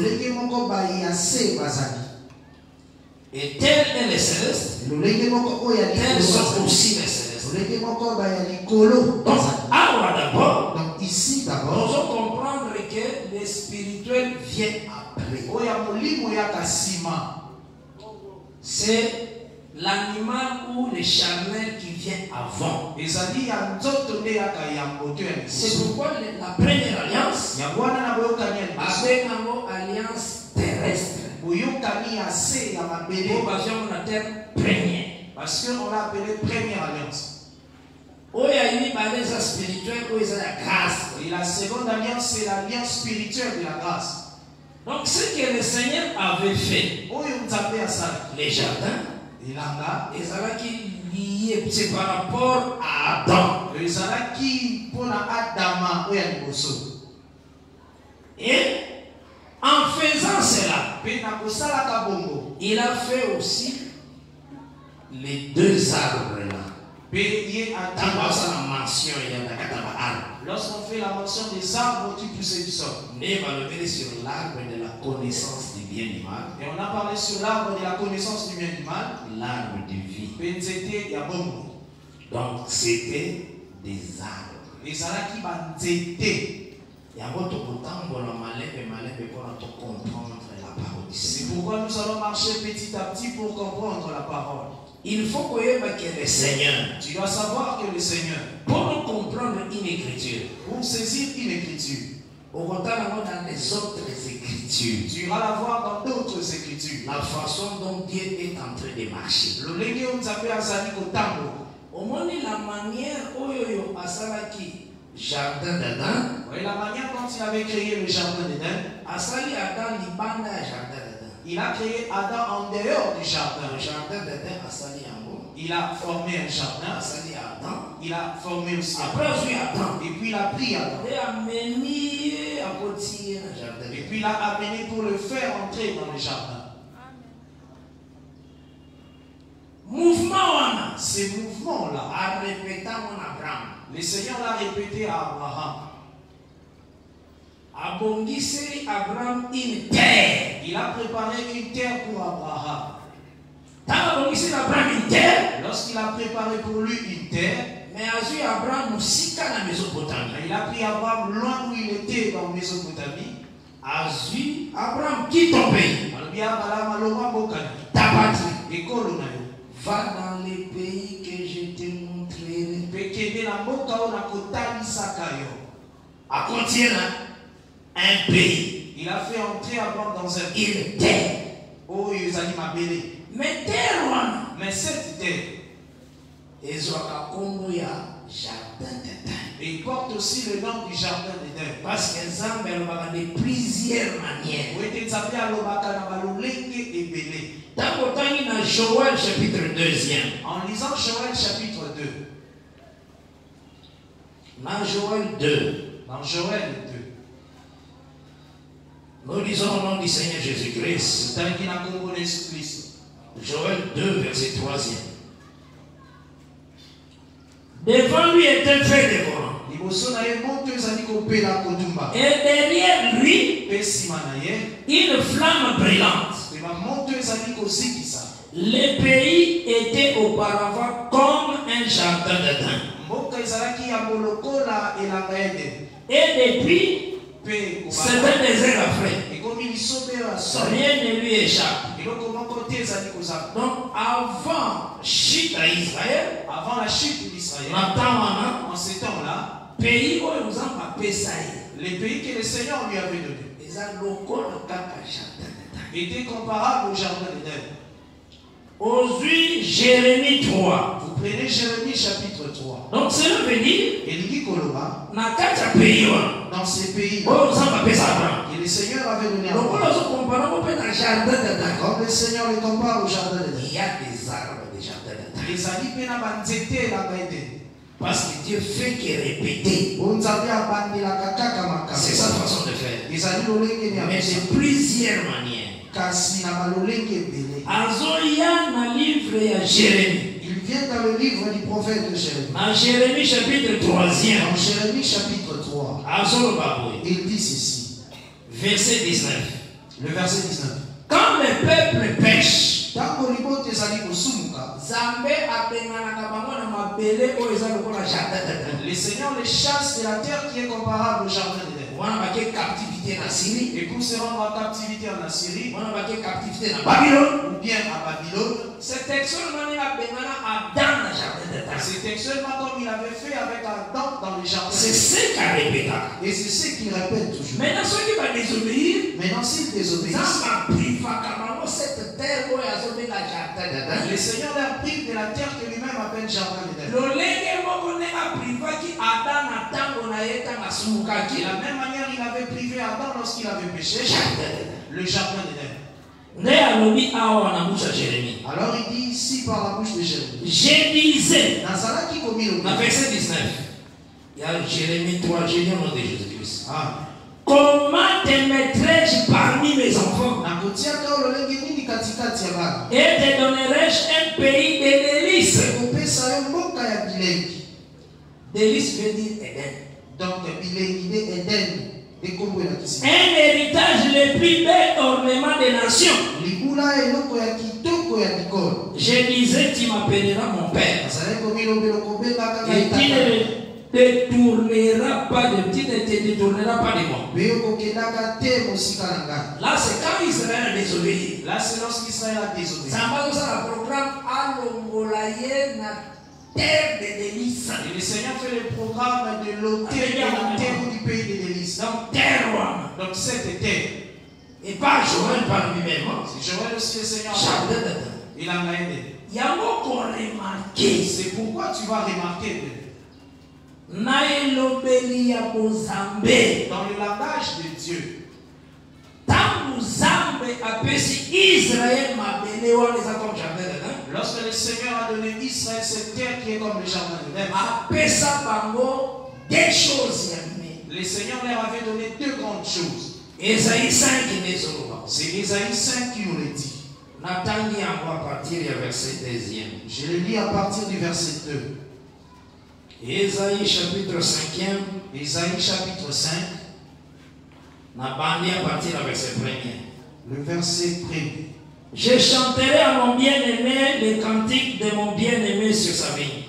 Et tel est le céleste. Tels sont aussi les célestes. Donc, d'abord, ici nous devons comprendre que le spirituel vient après. C'est l'animal ou le charnel qui vient avant. C'est pourquoi la première alliance, avec une alliance terrestre, la terre première. Parce qu'on l'a appelé première alliance. Et la seconde alliance, c'est l'alliance spirituelle de la grâce. Donc ce que le Seigneur avait fait, les jardins, c'est par rapport à Adam. Et en faisant cela, il a fait aussi les deux arbres là. Lorsqu'on fait la mention des arbres qui poussaient du sol. Mais on va lever sur l'arbre de la connaissance du bien et du mal. Et on a parlé sur l'arbre de la connaissance du bien et du mal. L'arbre de vie. Donc c'était des arbres. Et ça là qui va t'aider. C'est pourquoi nous allons marcher petit à petit pour comprendre la parole. Il faut que le Seigneur, tu dois savoir que le Seigneur, pour nous comprendre une écriture, pour saisir une écriture, on va dans les autres écritures. Tu vas la voir dans d'autres écritures. La façon dont Dieu est en train de marcher. Au moins la manière où Asalaki jardin d'Adam. Oui, la manière dont il avait créé le jardin d'Éden. Asali Adam libanda jardin d'Adam. Il a créé Adam en dehors du jardin. Le jardin d'Adam Asali Ambo. Il a formé un jardin. Asali Adam. Il a formé aussi après Adam. Et puis il a pris Adam. Et puis il l'a amené pour le faire entrer dans le jardin. Mouvement, ces mouvements-là, a répété mon Abraham. Le Seigneur l'a répété à Abraham. Abongissé Abraham une terre. Il a préparé une terre pour Abraham. Lorsqu'il a préparé pour lui une terre, mais Abraham aussi dans Mésopotamie. Il a pris Abraham loin où il était dans Mésopotamie. Abraham quitte ton pays. Va dans les pays que je te montrerai. À continuer un pays. Il a fait entrer Abraham dans un pays. Une terre. Oh, ils allaient m'appeler. Mais terre, mais cette terre. Et jardin d'Éden. Et il porte aussi le nom du jardin d'Éden. Parce que Zambé a de plusieurs manières. Dans Joël chapitre 2. En lisant Joël chapitre 2. Dans Joël 2. Dans Joël 2. Nous lisons au nom du Seigneur Jésus-Christ. Joël 2, verset 3. Devant lui était fait dévorant. Et derrière lui, une flamme brillante. Le pays était auparavant comme un jardin d'Éden. Et depuis, c'est un désert après. Rien ne lui échappe. Donc avant chute à Israël, avant la chute d'Israël, en ce temps-là, pays où nous avons appelé les pays que le Seigneur lui avait donnés étaient comparables au jardin d'Éden. Aujourd'hui, Jérémie 3. Vous prenez Jérémie chapitre 3. Donc cela veut dire dans ces pays que le Seigneur avait donné à Comme le Seigneur les compare au jardin d'Éden. Il y a des arbres des jardins d'Éden. Parce que Dieu fait qu'il répéter. C'est sa façon de faire. Mais de plusieurs manières. Azoya na livre à Jérémie. Il vient dans le livre du prophète de Jérémie. En Jérémie chapitre 3. En Jérémie chapitre 3. Il dit ceci. Verset 19. Le verset 19. Quand le peuple pêche, le Seigneur les chasse de la terre qui est comparable au jardin d'Éden. Voilà ma captivité en Syrie. Et pour se rendre en captivité en Assyrie, Voilà ma captivité en Babylone. ou bien à Babylone, C'est seulement Adam dans le jardin d'Éden. c'était seulement comme il avait fait avec Adam dans le jardin. C'est ce qu'il répète. Et c'est ce qu'il répète toujours. Maintenant, ceux qui vont désobéir, Maintenant, s'ils désobéissent, cette terre où ils ont mis le jardin d'Éden. le Seigneur leur prive de la terre que lui-même appelle jardin d'Éden. De la même manière, il avait privé Adam lorsqu'il avait péché, le jardin d'Éden. Alors il dit ici par la bouche de Jérémie. Je disais, dans verset 19, il y a Jérémie 3, j'ai dit au nom de Jésus-Christ. Ah. Comment te mettrai-je parmi mes enfants et te donnerai-je un pays de délices? Délices veut dire Éden. Donc, un héritage le plus bel ornement des nations. Je disais, tu m'appelleras mon père. Et tu ne te détourneras pas de moi. Là, c'est quand Israël a désobéi. Là, c'est lorsqu'Israël a désobéi. Ça va dans le programme à l'ongolaye na terre de délices. Et le Seigneur fait le programme de l'autel de la terre du pays des délices. Donc, terre. Donc, cette terre. Et pas Joël par lui-même. C'est Joël aussi le Seigneur. Il en a aidé. Il y a beaucoup remarqué. C'est pourquoi tu vas remarquer dans le langage de Dieu. Lorsque le Seigneur a donné Israël cette terre qui est comme le jardin d'Éden, deux choses. Le Seigneur leur avait donné deux grandes choses. Ésaïe 5 c'est Ésaïe 5 qui nous le dit. Je le lis à partir du verset 2. Ésaïe chapitre 5e. Ésaïe chapitre 5. À partir du verset 1er. Le verset 1er. Je chanterai à mon bien-aimé les cantiques de mon bien-aimé sur sa vigne.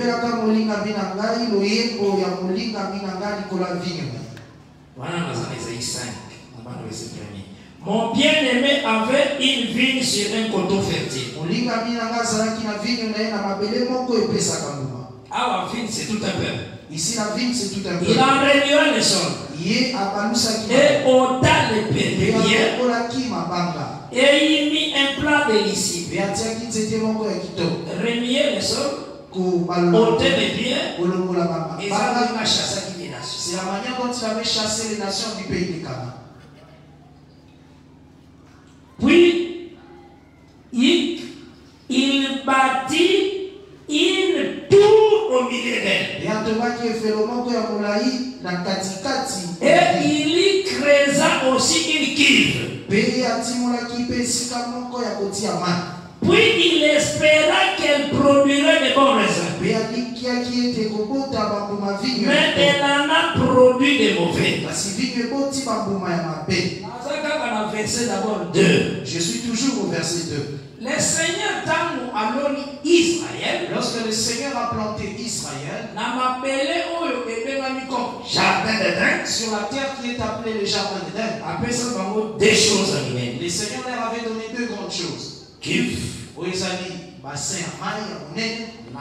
Voilà dans Ésaïe 5, verset 1er. Mon bien-aimé avait une vigne sur un coteau fertile. Ah, la vigne, c'est tout un peuple. Ici, la vigne, c'est tout un peuple. Il a réduit le sol. Et ôta les pierres. Et il mit un plat délicieux. Remuer le sol. Ôter les pierres. Et ça va chasser les nations. C'est la manière dont il avait chassé les nations du pays de Canaan. Puis, il bâtit une tour au milieu d'elle. Et il y creusa aussi une cuve. Puis il espéra qu'elle produirait de bons raisins. Mais elle en a produit de mauvais. Je suis toujours au verset 2. Le Seigneur alors Israël. Lorsque le Seigneur a planté Israël, jardin d'Éden, sur la terre qui est appelée le jardin d'Éden, après ça, deux choses à lui. Le Seigneur leur avait donné deux grandes choses. Cuve, où ils allaient bassin à maille,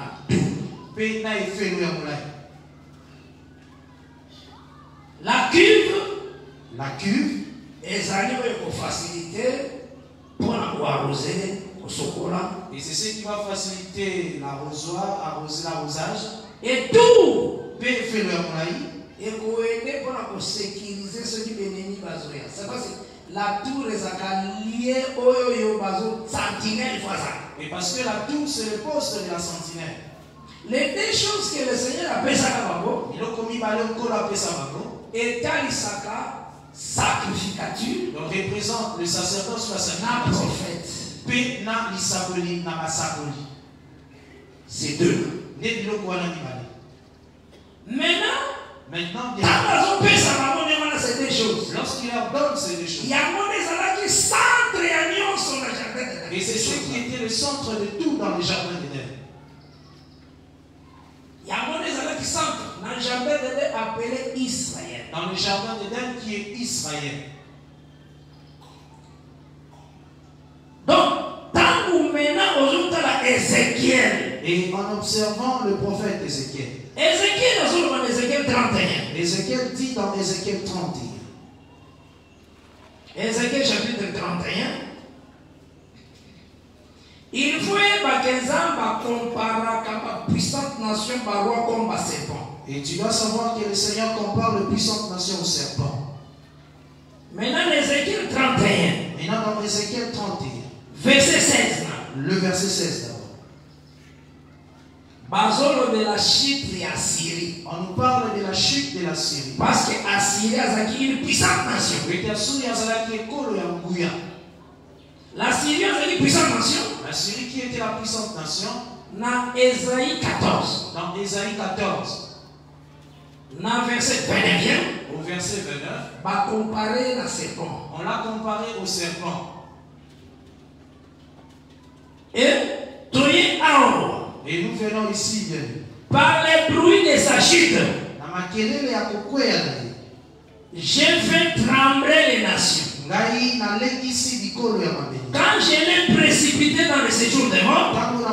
la cuve, ils allaient pour faciliter pour arroser au chocolat. Et c'est ce qui va faciliter l'arrosage. Et tout fait le et pour aider pour sécuriser ceux qui viennent bazoya. C'est parce que la tour est liée au bazo sentinelle. Et parce que la tour c'est le poste de la sentinelle. Les deux choses que le Seigneur a fait ça là-bas, il a commis et Talisaka sacrificature, donc représente le sacerdoce la sacrificature. prophète. C'est deux. Maintenant, c'est des choses. Lorsqu'il leur donne ces deux choses, il y a des centre et c'est ce qui était le centre de tout dans le jardin d'Éden. Il y a des centre dans le jardin d'Éden appelé Israël. Dans le le jardin d'Éden qui est Israël. Donc, tant ou maintenant, aujourd'hui, à Ézéchiel. Et en observant le prophète Ézéchiel, Ézéchiel 31. Ézéchiel dit dans Ézéchiel 31, Ézéchiel chapitre 31, il faut comparer la puissante nation par roi comme un serpent. et tu dois savoir que le Seigneur compare le puissante nation au serpent. Maintenant, Ézéchiel 31. Maintenant dans Ézéchiel 31, verset 16. le verset 16 d'abord. Basolo de la chute de Assyrie. On nous parle de la chute de la Syrie. Parce que Assyrie a une puissante nation. La Syrie a une puissante nation. La Syrie qui était la puissante nation. Dans Ésaïe 14. Dans Ésaïe 14. Dans verset 29. Au verset 29. Va comparer la serpent. On l'a comparé au serpent. Et Toye Aon. Et nous venons ici par les bruits de sa chute. J'ai fait trembler les nations. Quand je l'ai précipité dans le séjour des morts,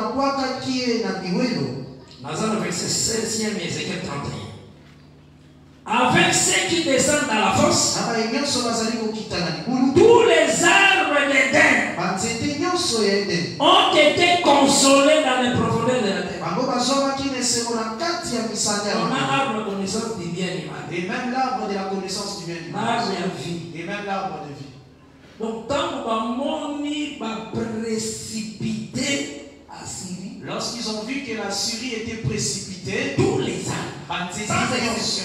dans le verset 16, Ézéchiel 31. Avec ceux qui descendent dans la fosse, tous les arbres d'Éden ont été consolés dans les profondeurs de la terre. On a arbre de connaissance du bien et mal. Et même l'arbre de la connaissance du bien et du mal. Et même l'arbre de vie. Donc, tant que va précipiter à Syrie, lorsqu'ils ont vu que la Syrie était précipitée, tous les arbres, sans exception.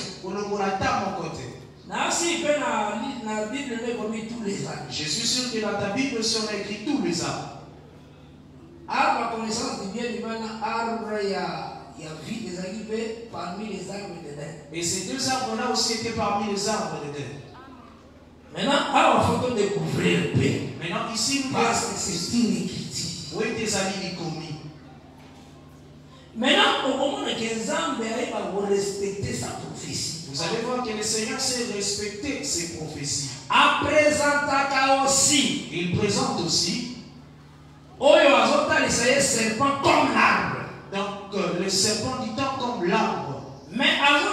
Je suis sûr que dans ta Bible, si on a écrit tous les arbres. Arbre à connaissance du bien et du mal, arbre, il y a vie des arrivées parmi les arbres d'Éden. Et ces deux arbres-là aussi étaient parmi les arbres d'Éden. Maintenant, il faut découvrir le paix. Maintenant, ici, nous parce que c'est une écriture. Où est tes amis commis? Maintenant, au moment où Nzambe va respecter sa prophétie. Vous allez voir que le Seigneur sait respecter ses prophéties. Aussi. Il présente aussi. Le serpent comme l'arbre. Donc, le serpent du temps comme l'arbre. Mais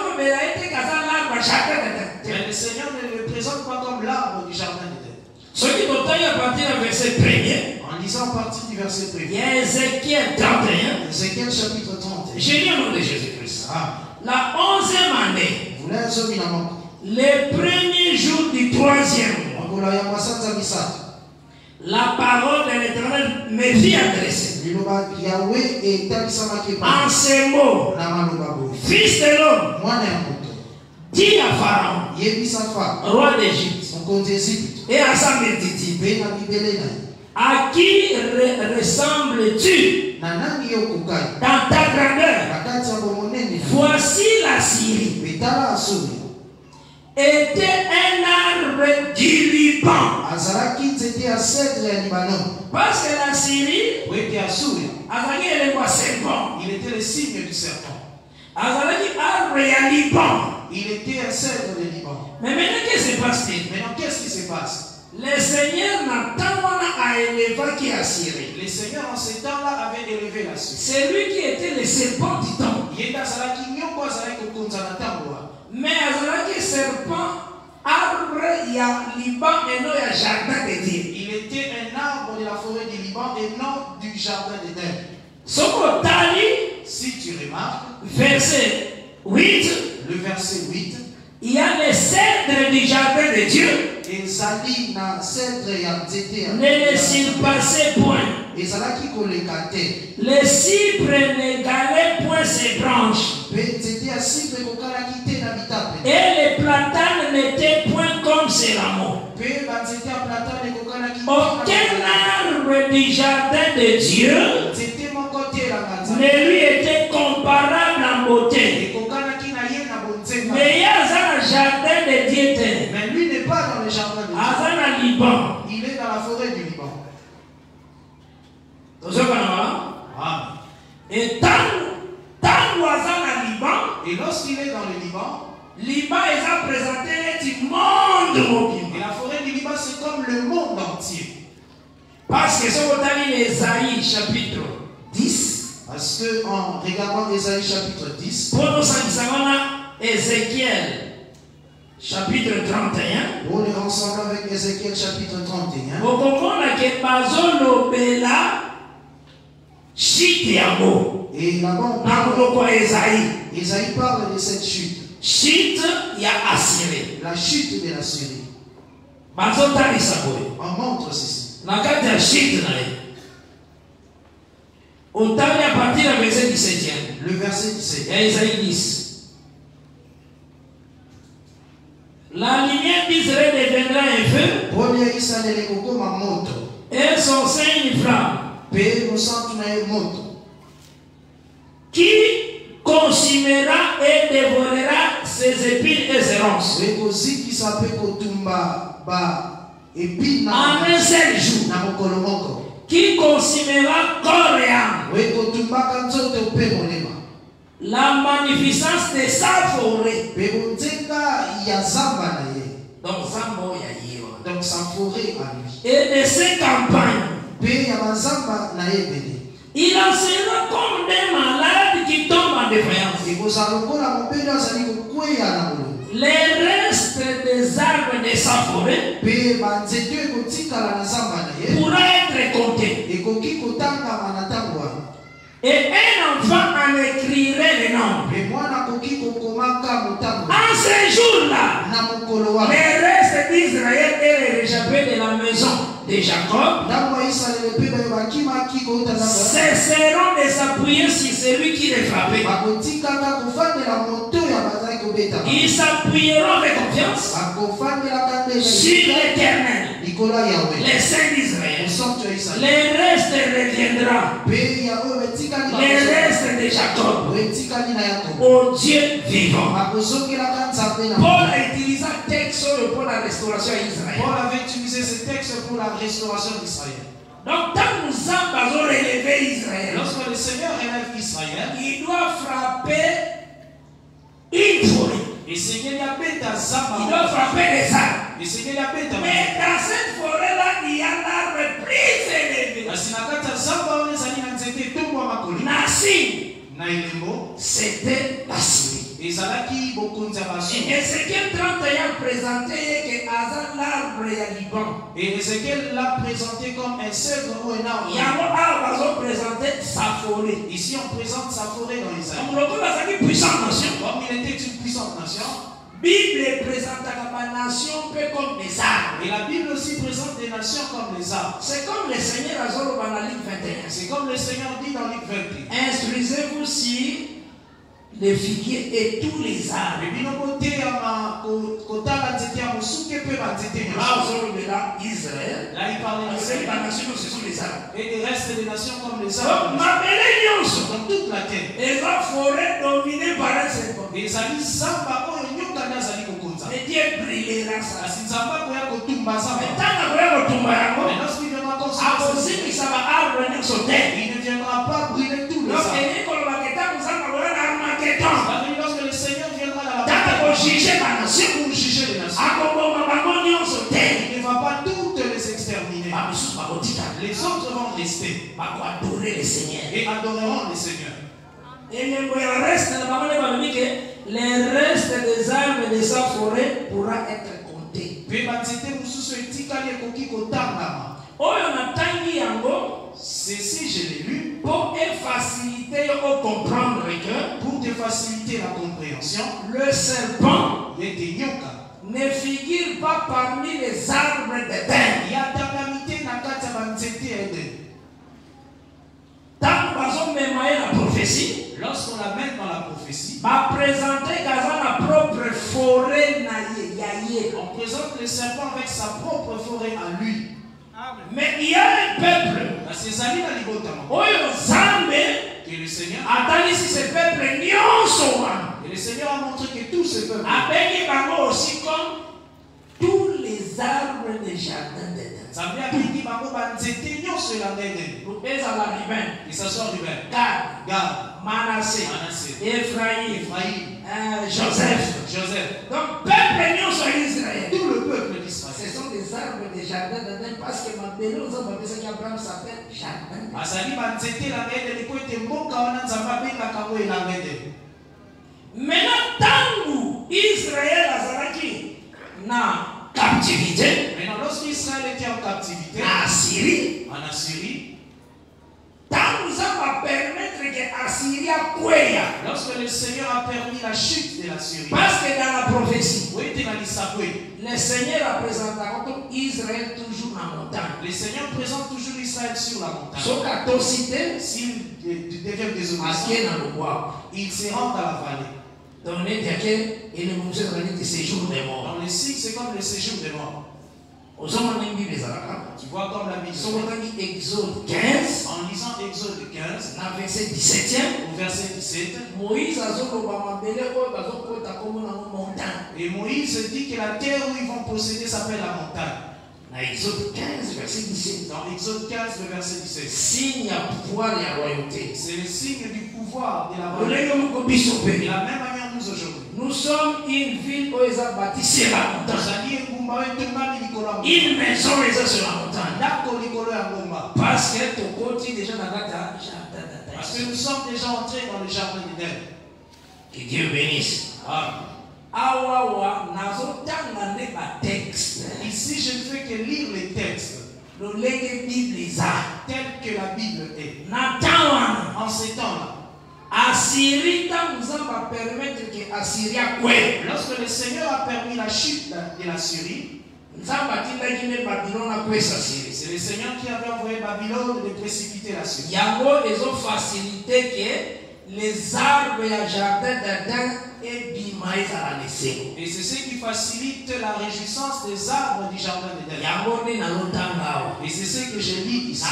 le Seigneur ne le présente pas comme l'arbre du jardin d'Éden. Ce qui est à partir du verset 1er. En lisant à partir du verset 1er. Il y a Ézéchiel 31. Ézéchiel chapitre 31. J'ai lu au nom de Jésus-Christ. La 11e année. Les premiers jours du 3e mois. La parole de l'Éternel me fit adresser. En ces mots, fils de l'homme, dis à Pharaon, roi d'Égypte, et à sa multitude, à qui ressembles-tu dans ta grandeur? Voici la Syrie. Était un arbre du Liban. Parce que la Syrie, il était le signe du serpent. Il était un cèdre de Liban. Mais maintenant, qu'est-ce qui se passe? Maintenant, qu'est-ce qui se passe? Le Seigneur a élevé qui a Syrie. Le Seigneur en ce temps-là avait élevé la Syrie. C'est lui qui était le serpent du temps. Mais le serpent, arbre, il y a Liban et non il y a jardin de Dieu. Il était un arbre de la forêt du Liban et non du jardin d'Éden. Si tu remarques, verset 8, le verset 8, il y a les cèdres du jardin de Dieu. Ne les surpassait point. Les cypres n'égalaient point ses branches. Et les platanes n'étaient point comme ses rameaux. Aucun arbre du jardin de Dieu ne lui était comparable en beauté. Mais il y a un jardin de Dieu. Mais lui n'est pas dans le jardin de Dieu. Liban. Il est dans la forêt du Liban. Et tant Liban. Et lorsqu'il est dans le Liban, Liban est présenté du monde mobile. Et la forêt du Liban, c'est comme le monde entier. Parce que si vous avez Ésaïe chapitre 10, parce que en regardant Ésaïe chapitre 10, pour nous Ézéchiel chapitre 31, on est ensemble avec Ézéchiel chapitre 31. Vous comprenez que Bazolo Bela Chitiamo. Et là-bas, Ésaïe parle de cette chute. Chute, il y a Assyrée. La chute de la Syrie. On montre ceci. Dans la chute, on t'a à partir du verset 17. Le verset 17. Ésaïe 10. La lumière d'Israël deviendra un feu. Et son sein une flamme. Qui consumera et dévorera ses épines et ses ronces. En un seul jour. Qui consumera corps et âme. La magnificence de sa forêt. Donc sa forêt à lui. Et de ses campagnes. Il en sera comme des malades qui tombent en défaillance. Les restes des arbres de sa forêt pourra être compté. Et un enfant en écrirait le nom. En ce jour-là, les restes d'Israël et les réchappés de la maison de Jacob cesseront de s'appuyer sur celui qui les frappait. Ils s'appuieront avec confiance sur l'Éternel, les saints d'Israël. Les restes reviendront. Les restes de Jacob au Dieu vivant. Paul a utilisé un texte pour la restauration d'Israël. Paul avait utilisé ce texte pour la restauration d'Israël. Donc, quand nous avons relevé Israël, lorsque le Seigneur relève Israël, il doit frapper une forêt. Et Seigneur il doit frapper les arbres. Et Seigneur mais dans cette forêt-là, il y a l'arbre plus élevé. C'était la Syrie. Et Ézéchiel 31 présentait que Hazan l'arbre est Liban. Et Ézéchiel l'a présenté comme un cèdre ou un arbre. Ils ont présenté sa forêt. Ici on présente sa forêt dans Isaïe. Comme une puissante nation. Comme il était une puissante nation. Bible présente la nation peu comme des arbres. Et la Bible aussi présente des nations comme les arbres. C'est comme le Seigneur a dit dans Luc 21. C'est comme le Seigneur dit dans Luc 21. Instruisez-vous si les figuiers et tous les arbres. Là, Israël. Là, il parlait de la nation, ce sont les arbres. Et des restes des nations comme les arbres. Dans toute la terre. Et la forêt dominée par un serpent. Et ça dit Samba, et Dieu brillera ça. Mais lorsqu'il viendra comme ça, il ne viendra pas brûler tous les arbres. Lorsque le Seigneur viendra dans la bataille pour juger la nation, pour juger les nations, il ne va pas toutes les exterminer. Les autres vont rester et adoreront le Seigneur. Et le reste, les restes des arbres de sa forêt pourra être compté. Ceci, je l'ai lu pour faciliter ou comprendre que pour te faciliter la compréhension, le serpent ne figure pas parmi les arbres d'Éden. Tant que la prophétie, lorsqu'on l'amène dans la prophétie, va présenter la propre forêt. On présente le serpent avec sa propre forêt à lui. Mais il y a un peuple que le Seigneur a dit ce peuple et le Seigneur a montré que tout ce peuple aussi comme tous les arbres des jardins d'Éden. Et ça soit Ruben, Gad, Gad, Manassé, Ephraïm, Joseph. Donc, peuple union sur Israël. Tout le peuple d'Israël. Ce sont des arbres des jardins d'Adam parce que ma belle aux hommes, c'est qu'Abraham s'appelle jardin. Maintenant, tant que Israël a Zaraki na captivité. Maintenant, lorsqu'Israël était en captivité en Assyrie, tant que ça va permettre que Assyrie a quoi? Lorsque le Seigneur a permis la chute de la Syrie. Parce que dans la prophétie, le Seigneur a présenté Israël toujours dans la montagne. Le Seigneur présente toujours Israël sur la montagne. S'il devient désobéissant, il se rend à la vallée. Dans le séjour des morts. Dans le signe, c'est comme le séjour des morts. Tu vois comme la Bible. Exode 15. En lisant Exode 15, verset 17. Au verset 17. Moïse a et Moïse dit que la terre où ils vont posséder s'appelle la montagne. Exode 15, verset 17. Dans Exode 15, le verset 17. Signe à pouvoir et à royauté. C'est le signe du pouvoir de la royauté. De la même manière, nous aujourd'hui. Nous sommes une ville où ils ont bâti sur la montagne. Une maison est sur la montagne. Parce que ton côté déjà dans la jardin. Parce que nous sommes déjà entrés dans le jardin d'Éden. Que Dieu bénisse. Ici, je ne fais que lire les textes tels que la Bible est. En ces temps-là, Assyrie nous va permettre que Assyrie a quoi? Lorsque le Seigneur a permis la chute de la Syrie, c'est le Seigneur qui avait envoyé Babylone de précipiter la Syrie. Ils ont facilité que les arbres et les jardins d'Adam et Bimaïs à la laisser. Et c'est ce qui facilite la réjouissance des arbres du jardin d'Éden. Et c'est ce que je lis ici.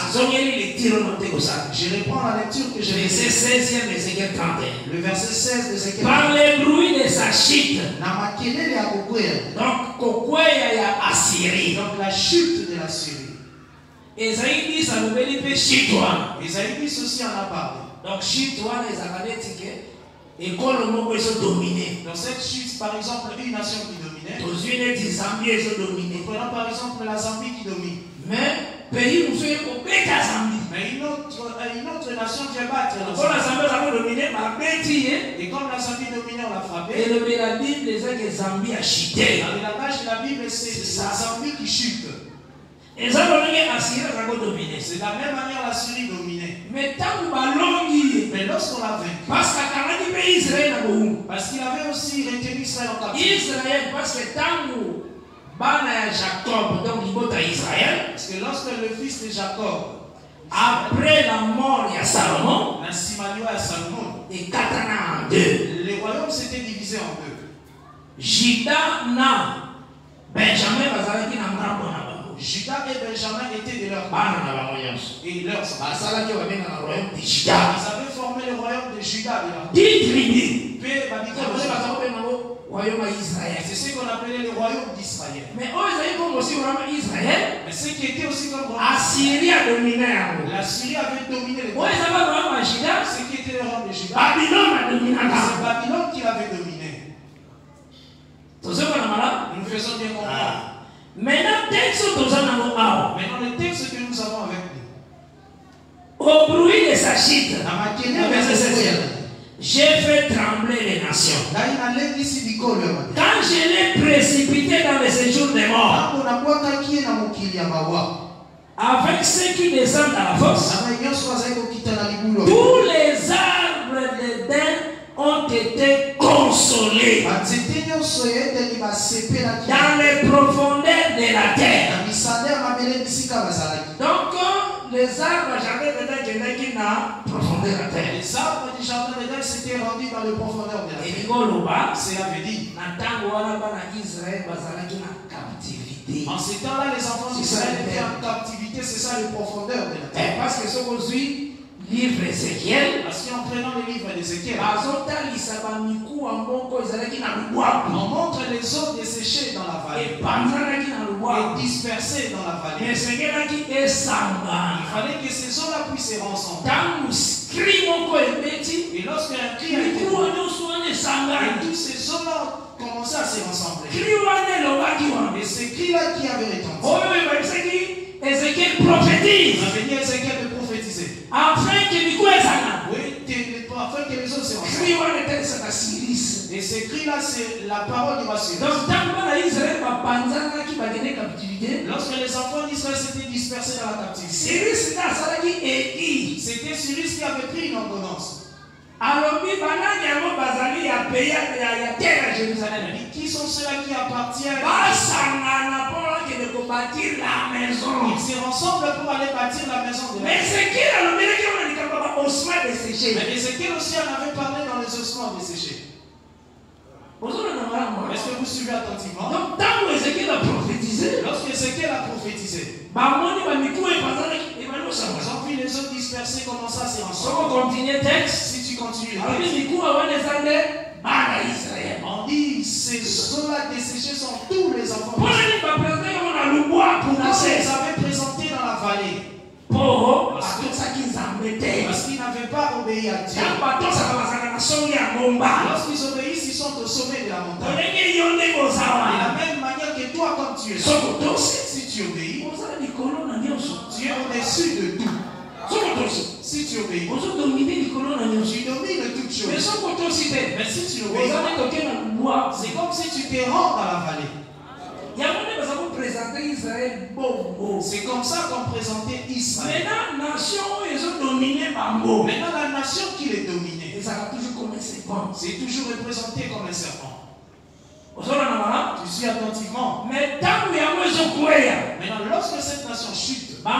Je reprends la lecture que j'ai verset 16e Ézéchiel 31. Le verset 16 de Ézéchiel. Par les bruits de sa chute. Donc, Kokwea ya Assyrie. Donc la chute de la Syrie. Esaïe dit ça nous fait chitoine. Esaïe dit ceci en a parlé. Donc chitoine les Amalekite et quand le mot est dominé. Dans cette chute, par exemple, une nation qui dominait. Nous prenons par exemple la Zambie qui domine. Mais pays nous sommes au Zambie. Mais une autre nation vient battre la Zambie. Et comme la Zambie dominait, on l'a frappé. Et la Bible dit que Zambie a chuté. Dans la page de la Bible, c'est la Zambie qui chute. Et ça dominé. C'est de la même manière la Syrie dominait. Mais tant que mais lorsqu'on l'a vaincu, parce qu'il avait aussi retenu Israël en captivité. Israël, parce que tant que Jacob, donc il Israël, parce que lorsque le fils de Jacob, après la mort de Salomon, et Katana en deux, les royaumes s'étaient divisés en deux. Juda na Benjamin bazalaki na ngambo na bango. Juda et Benjamin étaient de leur bana na bango et leurs basalaki babenga na royaume de Juda. Ils avaient formé le royaume de Juda et leur 10 tribus. C'est ce qu'on appelait le royaume d'Israël. Mais eux comme aussi vraiment Israël. Mais ce qui était aussi comme Assyrie a dominé. La Syrie avait dominé les royaume. Ce qui était le royaume de Juda. Babylone a dominé. C'est Babylone qui l'avait dominé. Nous faisons bien comprendre. Maintenant, le texte que nous avons avec nous. Au bruit de sa chute, j'ai fait trembler les nations. Quand je l'ai précipité dans le séjour des morts, avec ceux qui descendent à la fosse, tous les arbres d'Éden ont été consolés dans les profondeurs de la terre. Donc, les arbres jamais qui n'a profondeur de la terre. Les arbres du jardin d'Éden s'étaient rendus dans les profondeurs de la terre. C'est avait dit. En ces temps-là, les enfants d'Israël étaient en captivité, c'est ça les profondeurs de la terre. Parce que ce qu'aujourd'hui, livre Ézéchiel. Parce qu'en prenant le livre d'Ézéchiel, on montre les eaux desséchées dans la vallée et dispersées dans la vallée. Il fallait que ces eaux-là puissent se rencontrer. Et lorsqu'un cri a été donné, et tous ces eaux-là commençaient à se rassembler. Et ces cris-là qui avaient retenti. Ézéchiel prophétise. Ça veut dire Ézéchiel de prophétiser. Afin que les eaux se rassemblent. Et ces cris-là, c'est la parole du Massie. Lorsque les enfants d'Israël s'étaient dispersés dans la captivité, c'était Cyrus qui avait pris une ordonnance. Qui sont ceux-là qui appartiennent? Ils se rassemblent pour aller bâtir la maison de Dieu. Mais Ézéchiel aussi en avait parlé dans les ossements desséchés. Est-ce que vous suivez attentivement? Donc, tant que Ézéchiel a prophétisé, lorsque Ézéchiel a prophétisé, ils ont vu les eaux dispersées commencer à se rassembler. Si tu continues, on dit ces eaux-là desséchées sont tous les enfants. Pour les avaient présenté dans la vallée. Parce qu'ils n'avaient pas obéi à Dieu. Lorsqu'ils obéissent, ils sont au sommet de la montagne. Et de la même manière que toi, comme tu es, si tu obéis, tu es au-dessus de tout. Si tu obéis, tu domines toutes choses. Mais si tu obéis, c'est comme si tu te rends dans la vallée. C'est comme ça qu'on présentait Israël. Maintenant, la nation qui les dominait, c'est toujours représenté comme un serpent. Tu suis attentivement. Maintenant, lorsque cette nation chute,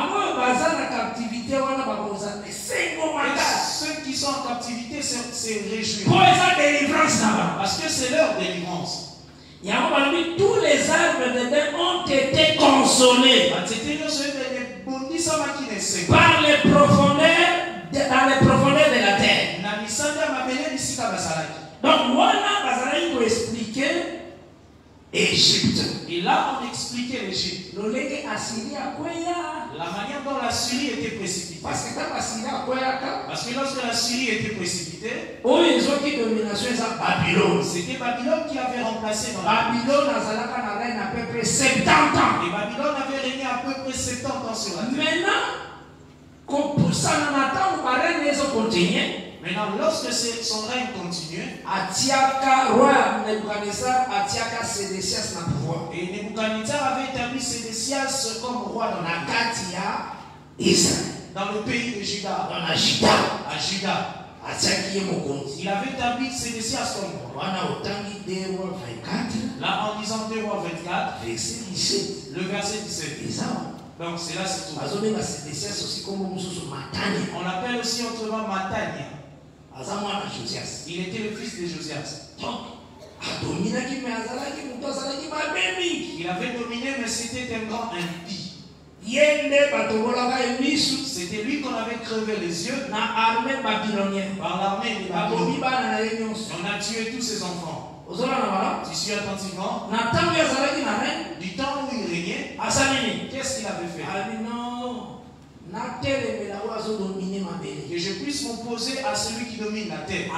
ceux qui sont en captivité se réjouissent. Parce que c'est leur délivrance. Tous les arbres d'Éden ont été consolés par les profondeurs de la terre. Donc, voilà, pour expliquer Égypte. Et là, on expliquait l'Égypte. La manière dont la Syrie était précipitée. Parce que lorsque la Syrie était précipitée, c'était Babylone qui avait remplacé dans Babylone à peu près 70 ans. Et Babylone avait régné à peu près 70 ans sur la terre. Maintenant, lorsque son règne continuait, et Nebuchadnezzar avait établi Sédécias comme roi dans la Katia, dans le pays de Juda, à Juda. Il avait établi Sédécias comme roi. Là, en lisant 2 Rois 24, le verset 17. Donc, c'est là, c'est tout. On l'appelle aussi autrement Matania. Il était le fils de Josias. Il avait dominé, mais c'était un grand impie. C'était lui qu'on avait crevé les yeux par l'armée babylonienne. On a tué tous ses enfants. Tu suis attentivement. Du temps où il régnait, qu'est-ce qu'il avait fait? Que je puisse m'opposer à celui qui domine la terre.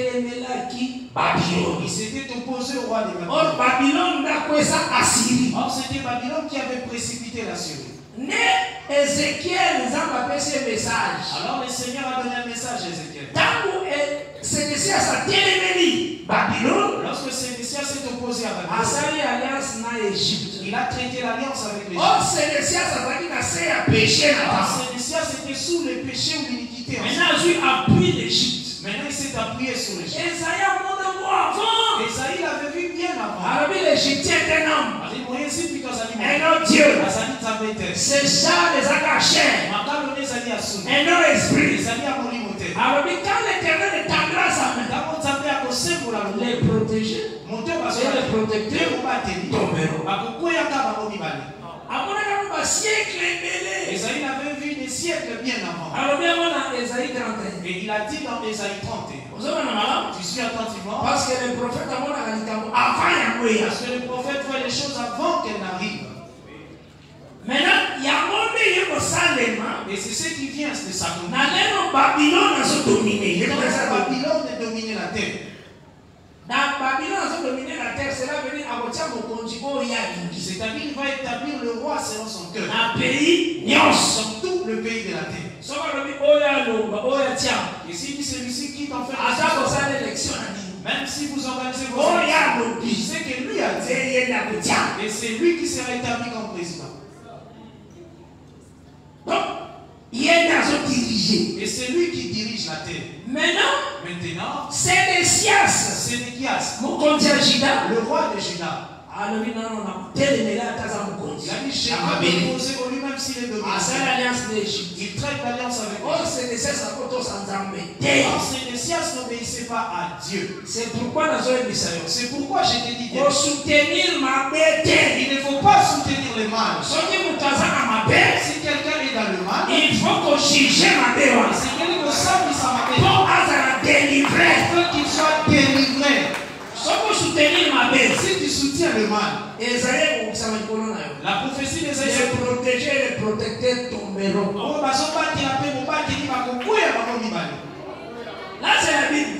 Il s'était opposé au roi de Babylone. Or, c'était Babylone qui avait précipité la Syrie. Alors le Seigneur a donné un message à Ézéchiel. Lorsque Sédécias s'est opposé à Babylone, il a traité l'alliance avec l'Égypte. Sédécias était sous le péché ou l'iniquité. Maintenant il s'est appuyé sur l'Égypte. Esaïe l'avait vu bien avant. L'Égyptien est un homme. Un autre Dieu. C'est ça les acachés. Un autre esprit. Alors, quand l'Éternel étendra sa main, les protéger et les protecteurs tomberont. Esaïe avait vu des des siècles bien avant. Alors bien on a Ésaïe 31. Et il a dit dans Ésaïe 31. Vous avez un Tu suis attentivement. parce que le prophète a mon avant Yahweh. Parce que le prophète voit les choses avant qu'elles n'arrivent. Maintenant, il y a mon Jérusalem. Et c'est ce qui vient de sa domination. Dans Babylone, ils ont dominé. Babylone a dominé la terre. Dans Babylone, ils ont dominé la terre. Cela veut dire c'est-à-dire qu'il va établir le roi selon son cœur. Un pays, dans tout le pays de la terre. Et si celui-ci quitte en fait, même si vous organisez vos élections, c'est que lui a dit. Et c'est lui qui sera établi comme président. Donc, il est dans son dirigé. Et c'est lui qui dirige la terre. Maintenant, Sédécias, le roi de Juda. Il a dit, je vais déposer pour lui-même s'il est dominé. Il traite l'alliance avec lui. Or, Sédécias n'obéissait pas à Dieu. C'est pourquoi je t'ai dit, pour soutenir ma bête. Il ne faut pas soutenir le mal. Si quelqu'un est dans le mal, il faut qu'on juge ma bête. C'est quelqu'un qui sache sa bête. Pour délivrer. Qu'il soit délivré. Soutenir ma bête. Si tu soutiens le mal, la prophétie des les protéger et les protecteurs tomberont. Là c'est la Bible.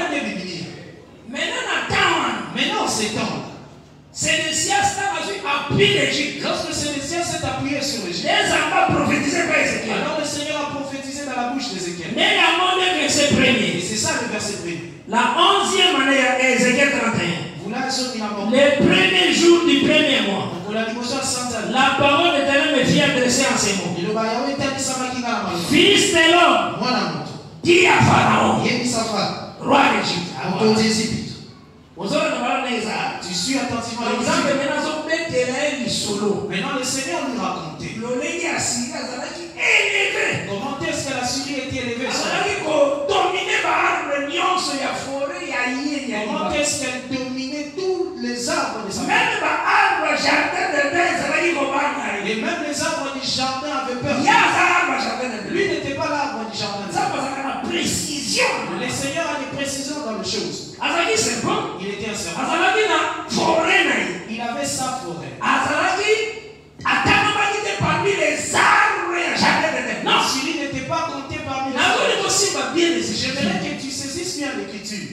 Maintenant c'est temps. Sédécias a appuyé l'Égypte. Lorsque Sédécias s'est appuyé sur l'Égypte, les enfants prophétisés par Ézéchiel. Alors le Seigneur a prophétisé dans la bouche d'Ézéchiel. Mais la monnaie que c'est premier. Et c'est ça le verset premier. La 11e année à Ézéchiel 31. Les premiers jours du premier mois. La parole de l'Éternel me fit adresser en ces mots. Fils de l'homme, dis à Pharaon, roi d'Égypte. Tu suis attentivement. Maintenant le Seigneur nous raconte. Comment est-ce que la Syrie était élevée? Comment est-ce qu'elle dominait tous les arbres de sa terre? Et même les arbres du jardin avaient peur. Lui n'était pas l'arbre du jardin. Le Seigneur a des précisions dans les choses. Il était un serpent. Il avait sa forêt. Non, Syrie n'était pas compté parmi les arbres. J'aimerais que tu saisisses bien l'écriture.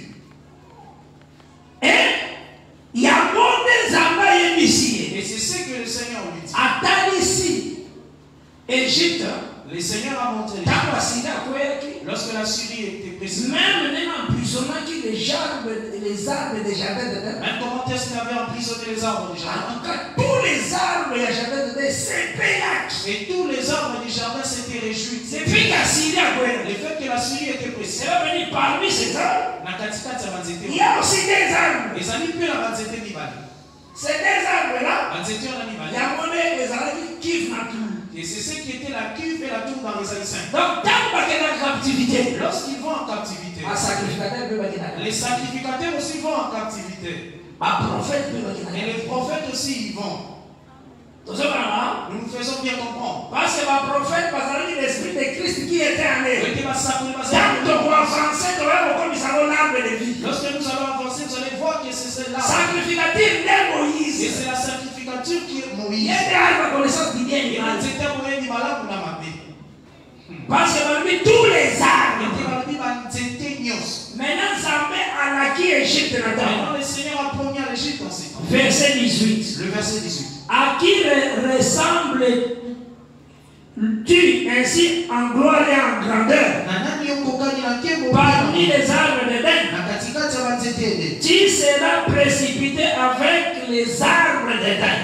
Et il y a des amis ici. Et c'est ce que le Seigneur lui dit. Attends ici, Égypte. Le Seigneur a montré lorsque la Syrie était précise. Même en emprisonnant les arbres des jardins de terre. Même comment est-ce qu'il avait emprisonné les arbres du jardin? En tout cas, tous les arbres des jardins de terre, c'est pélac. Et tous les arbres du jardin s'étaient réjouis. C'est fait qu'à Syrie, le fait que la Syrie était précise. C'est venu parmi ces arbres. Il y a aussi des arbres. Les amis peuvent la vanzete nibali. C'est des arbres-là. Il y a monnaie des arbres qui kiffent la tour. Et c'est ce qui était la cuve et la tour dans les années 5. Donc, tant qu'il y a la captivité, lorsqu'ils vont en captivité, les sacrificateurs aussi vont en captivité. Et les prophètes aussi y vont. Nous nous faisons bien comprendre. Parce que ma prophète, l'esprit de Christ qui était en eux. Lorsque nous allons avancer, vous allez voir que c'est là. Sacrificatif de Moïse. Et c'est la sacrificature qui est Moïse. Parce que parmi tous les arbres, maintenant ça met en acquis Égypte. Maintenant le Seigneur a promis à l'Égypte en ces temps. Verset 18. Le verset 18. À qui ressembles-tu ainsi en gloire et en grandeur parmi les arbres d'Éden? Tu seras précipité avec les arbres d'Éden.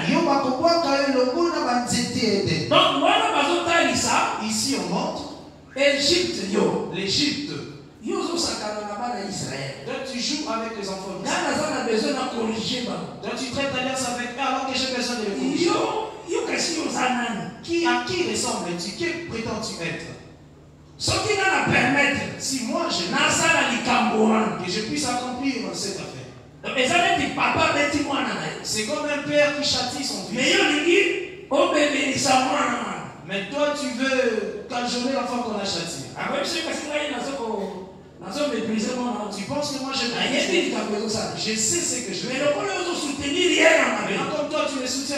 Donc voilà, ici on montre Égypte, l'Égypte. Israël. Donc tu joues avec les enfants d'Israël. Donc tu traites alliance avec eux alors que j'ai besoin de les corriger. À qui ressembles-tu? Qui prétends-tu être? Si moi je que je puisse accomplir cette affaire. C'est comme un père qui châtie son fils. Mais toi, tu veux cajoler l'enfant qu'on a châtié. Tu penses que moi je sais ce que je veux. Mais comme toi, tu me soutiens.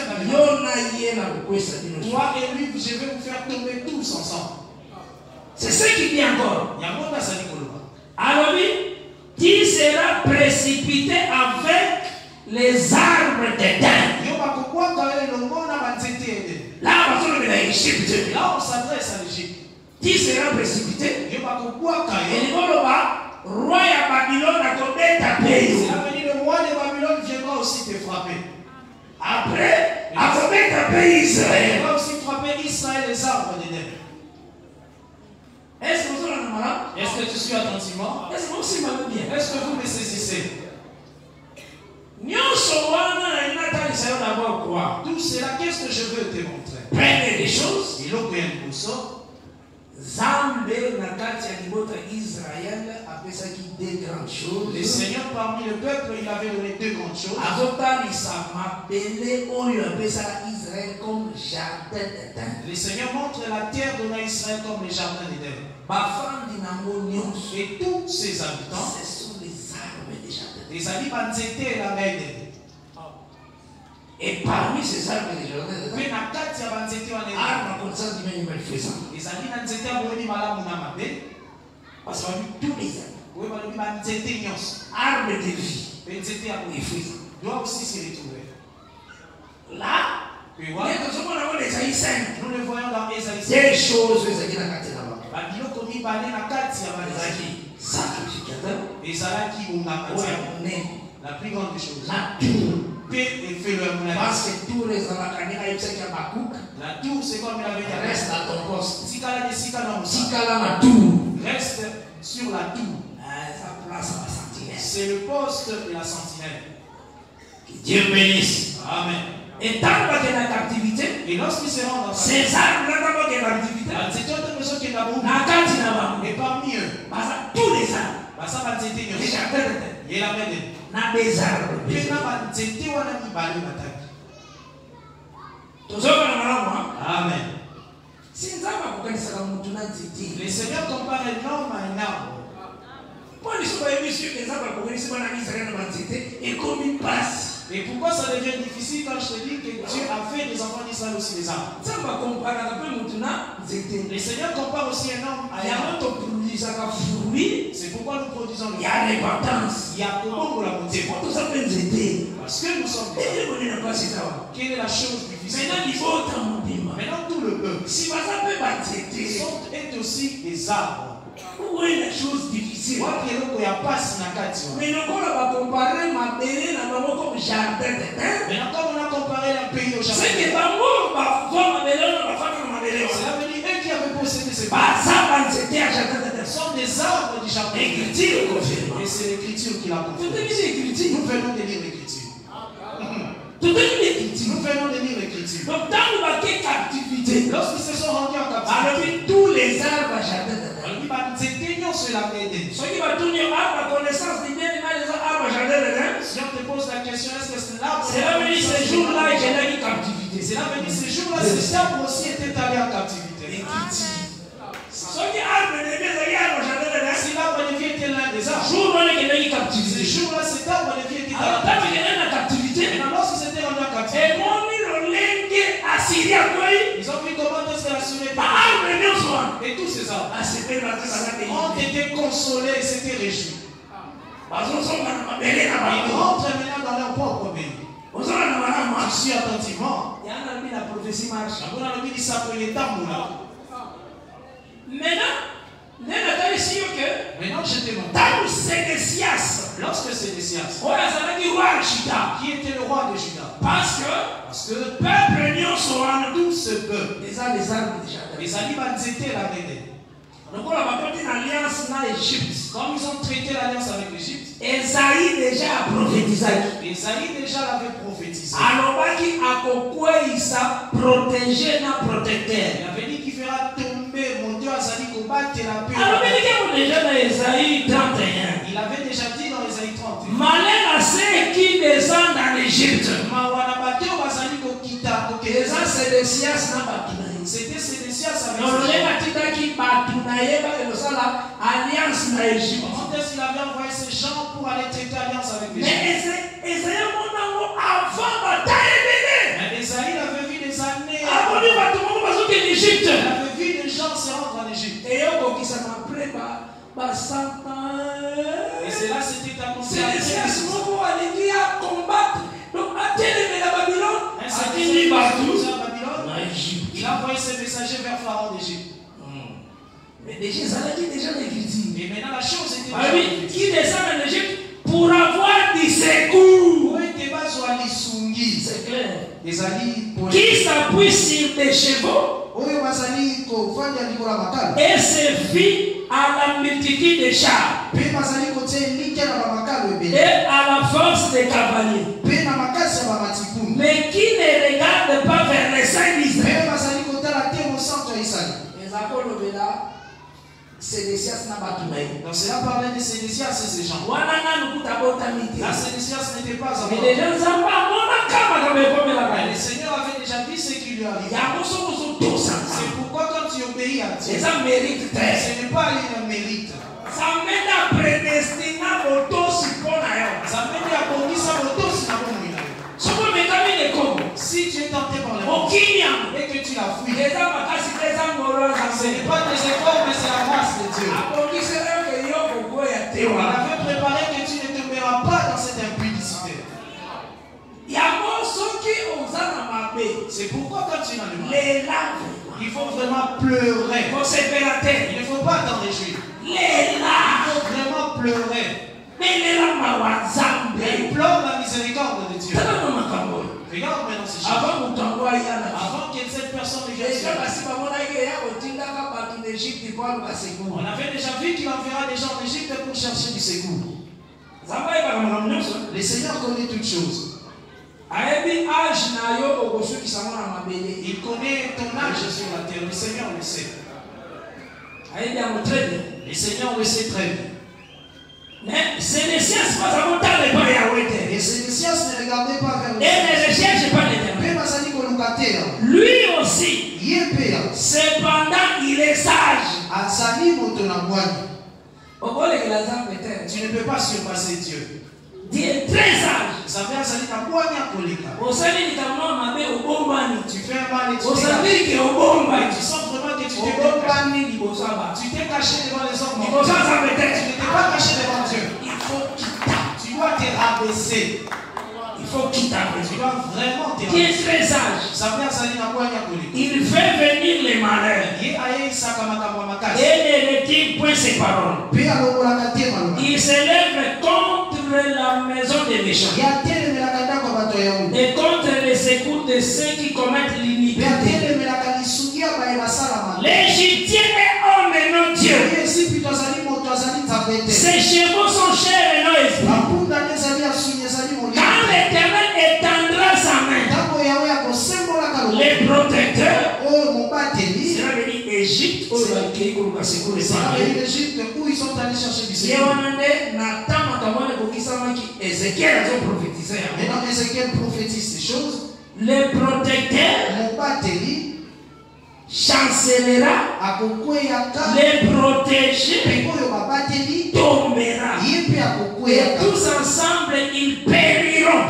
Toi et lui, je vais vous faire tomber tous ensemble. C'est ce qu'il dit encore. Alors oui, tu seras précipité avec les arbres d'Éden. Là, on s'adresse à l'Égypte. Tu seras précipité. Et le roi de Babylone a commis ta pays. Le roi de Babylone viendra aussi te frapper. Après, a commis ta pays Israël. Il va aussi frapper Israël les arbres d'Éden. Est-ce que tu suis attentivement? Est-ce que vous me saisissez? Tout cela, qu'est-ce que je veux te montrer? Première des choses, le Seigneur parmi le peuple, il avait donné deux grandes choses. Le Seigneur montre la terre donnée à Israël comme le jardin d'Éden. Et tous ses habitants, ce sont les arbres des jardins. Les habitants étaient la reine. Et parmi ces arbres des jardins, les parce qu'on a vu tous les arbres. Arbres de vie. Doit aussi s'y retrouver. Là, nous le voyons dans Ésaïe 5. Des choses sacrificateur. La plus grande des choses. La tour. Parce que tour est dans la la tour, c'est comme il avait dit. Reste à ton poste. Reste sur la tour. C'est le poste de la sentinelle. Que Dieu bénisse. Amen. Et tant que tu es en captivité, et lorsqu'ils seront dans ces arbres-là, tant que tu es en captivité, et parmi eux, tous les arbres, les jardins, et la main des arbres. Amen. Le Seigneur compare un homme à un arbre. Et pourquoi ça devient difficile quand je te dis que Dieu a fait des enfants d'Israël aussi les arbres? Le Seigneur compare aussi un homme à un arbre. C'est pourquoi nous produisons le fruit. Il y a comment pour la montée. Parce que nous sommes des arbres. Quelle est la chose difficile? Maintenant tout le peuple est aussi des arbres. Où est la chose difficile? Mais quand on va comparer ma belle à ma comme jardin d'Éden. Maintenant comme on a comparé la pays au jardin. C'est que cela veut dire eux qui avaient possédé ces sont des arbres du jardin. Et c'est l'écriture qui l'a confirmé. Nous venons de lire l'écriture. Nous venons de lire l'écriture. Donc dans le captivité, lorsqu'ils se sont rendus en captivité, tous les arbres à jardin d'Éden. Ceux qui va tourner à la connaissance des biens les arbres à jardin d'Éden. Si on te pose la question, est-ce que c'est l'arbre? C'est là venu ce jour-là et j'ai allé en captivité. C'est là venu ce jour-là, ces arbres aussi étaient allés en captivité. Ceux qui arbres de vie, c'est l'arbre à jardin d'Éden. Si l'arbre de vie était l'un des arbres. Jour-là, il est en captivité. Ce jour-là, cet arbre de vie était en captivité. Et lorsqu'ils s'étaient rendus en captivité, et mon Assyrie ils ont vu comment est-ce que l'Assyrie et tous ces arbres ont été consolés et s'étaient réjouis. Ils rentrent maintenant dans leur propre pays. Je suis attentivement. La prophétie marche. Maintenant, je demande. Lorsque Sédécias, qui était le roi de Juda, parce que le peuple tout ce peuple, les arbres déjà. Les animaux étaient la reine. Donc on a apporté une alliance dans l'Égypte. Comme ils ont traité l'alliance avec l'Égypte, Esaïe déjà a prophétisé. Esaïe déjà l'avait prophétisé. Alors qui a conclu ça protégé na protecteur. Il avait dit qu'il fera tomber mon Dieu Azali combattre la paix. Alors déjà dans Esaïe 31. Il avait déjà dit dans Esaïe 31. Malheur à ceux qui descendent en Égypte. C'était Sédécias na Babylone. C'était alliance na Égypte. Quand est-ce qu'il avait envoyé ces gens pour aller traiter alliance avec les gens? Mais Esaïe avant bataille. Mais Esaïe avait vu des années. Il avait vu des gens se rendre en Égypte. Et c'est là c'était annoncé. Il a envoyé ses messagers vers Pharaon d'Égypte. Mais déjà l'écriture. Et maintenant la chose était qui descend en Égypte pour avoir du secours. C'est clair. Qui s'appuie sur des chevaux et se fie à la multitude des chars et à la force des cavaliers, mais qui ne regarde pas vers les saints d'Israël. Donc cela parlait de Sédécias et ces gens. La Sédécias n'était pas encore. Le Seigneur avait déjà vu ce qui lui arrivait. C'est pourquoi quand tu obéis à Dieu, ce n'est pas un mérite. Ça mène à si tu es tenté par le monde et que tu l'as fui, ce n'est pas tes efforts, mais c'est la grâce de Dieu. On avait préparé que tu ne tomberas pas dans cette impudicité. C'est pourquoi quand tu n'as le mal, il faut vraiment pleurer. Il ne faut pas t'en réjouir. Il faut vraiment pleurer. Mais pleure la miséricorde de Dieu. Regarde maintenant ces choses. Avant que cette personne vienne, on avait déjà vu qu'il enverra des gens en Égypte pour chercher du secours. Le Seigneur connaît toutes choses. Il connaît ton âge sur la terre. Le Seigneur le sait. Le Seigneur le sait très bien. Mais Sédécias ne regardait pas vers le et ne recherche pas l'éternel. Lui aussi, cependant, il est sage. Tu ne peux pas surpasser Dieu. Dieu est très sage. Tu fais un mal et tu sens vraiment que tu t'es caché devant les hommes. Tu ne t'es pas caché devant Dieu. Il faut qu'il t'aille. Tu dois te rabaisser. Il faut qu'il t'aille. Tu dois vraiment te rabaisser. Qui est très sage. Il fait venir les malheurs. Et ne retire point ses paroles. Il s'élève contre la maison des méchants et contre les secours de ceux qui commettent l'iniquité. L'Égyptien est homme et non Dieu. Ses chevaux sont chers et non esprits. Quand l'Éternel étendra sa main, les protecteurs, cela veut dire Égypte, où ils sont allés chercher du secours. Maintenant, Ézéchiel prophétise ces choses. Le protecteur chancellera, les protégés tombera, et tous ensemble ils périront.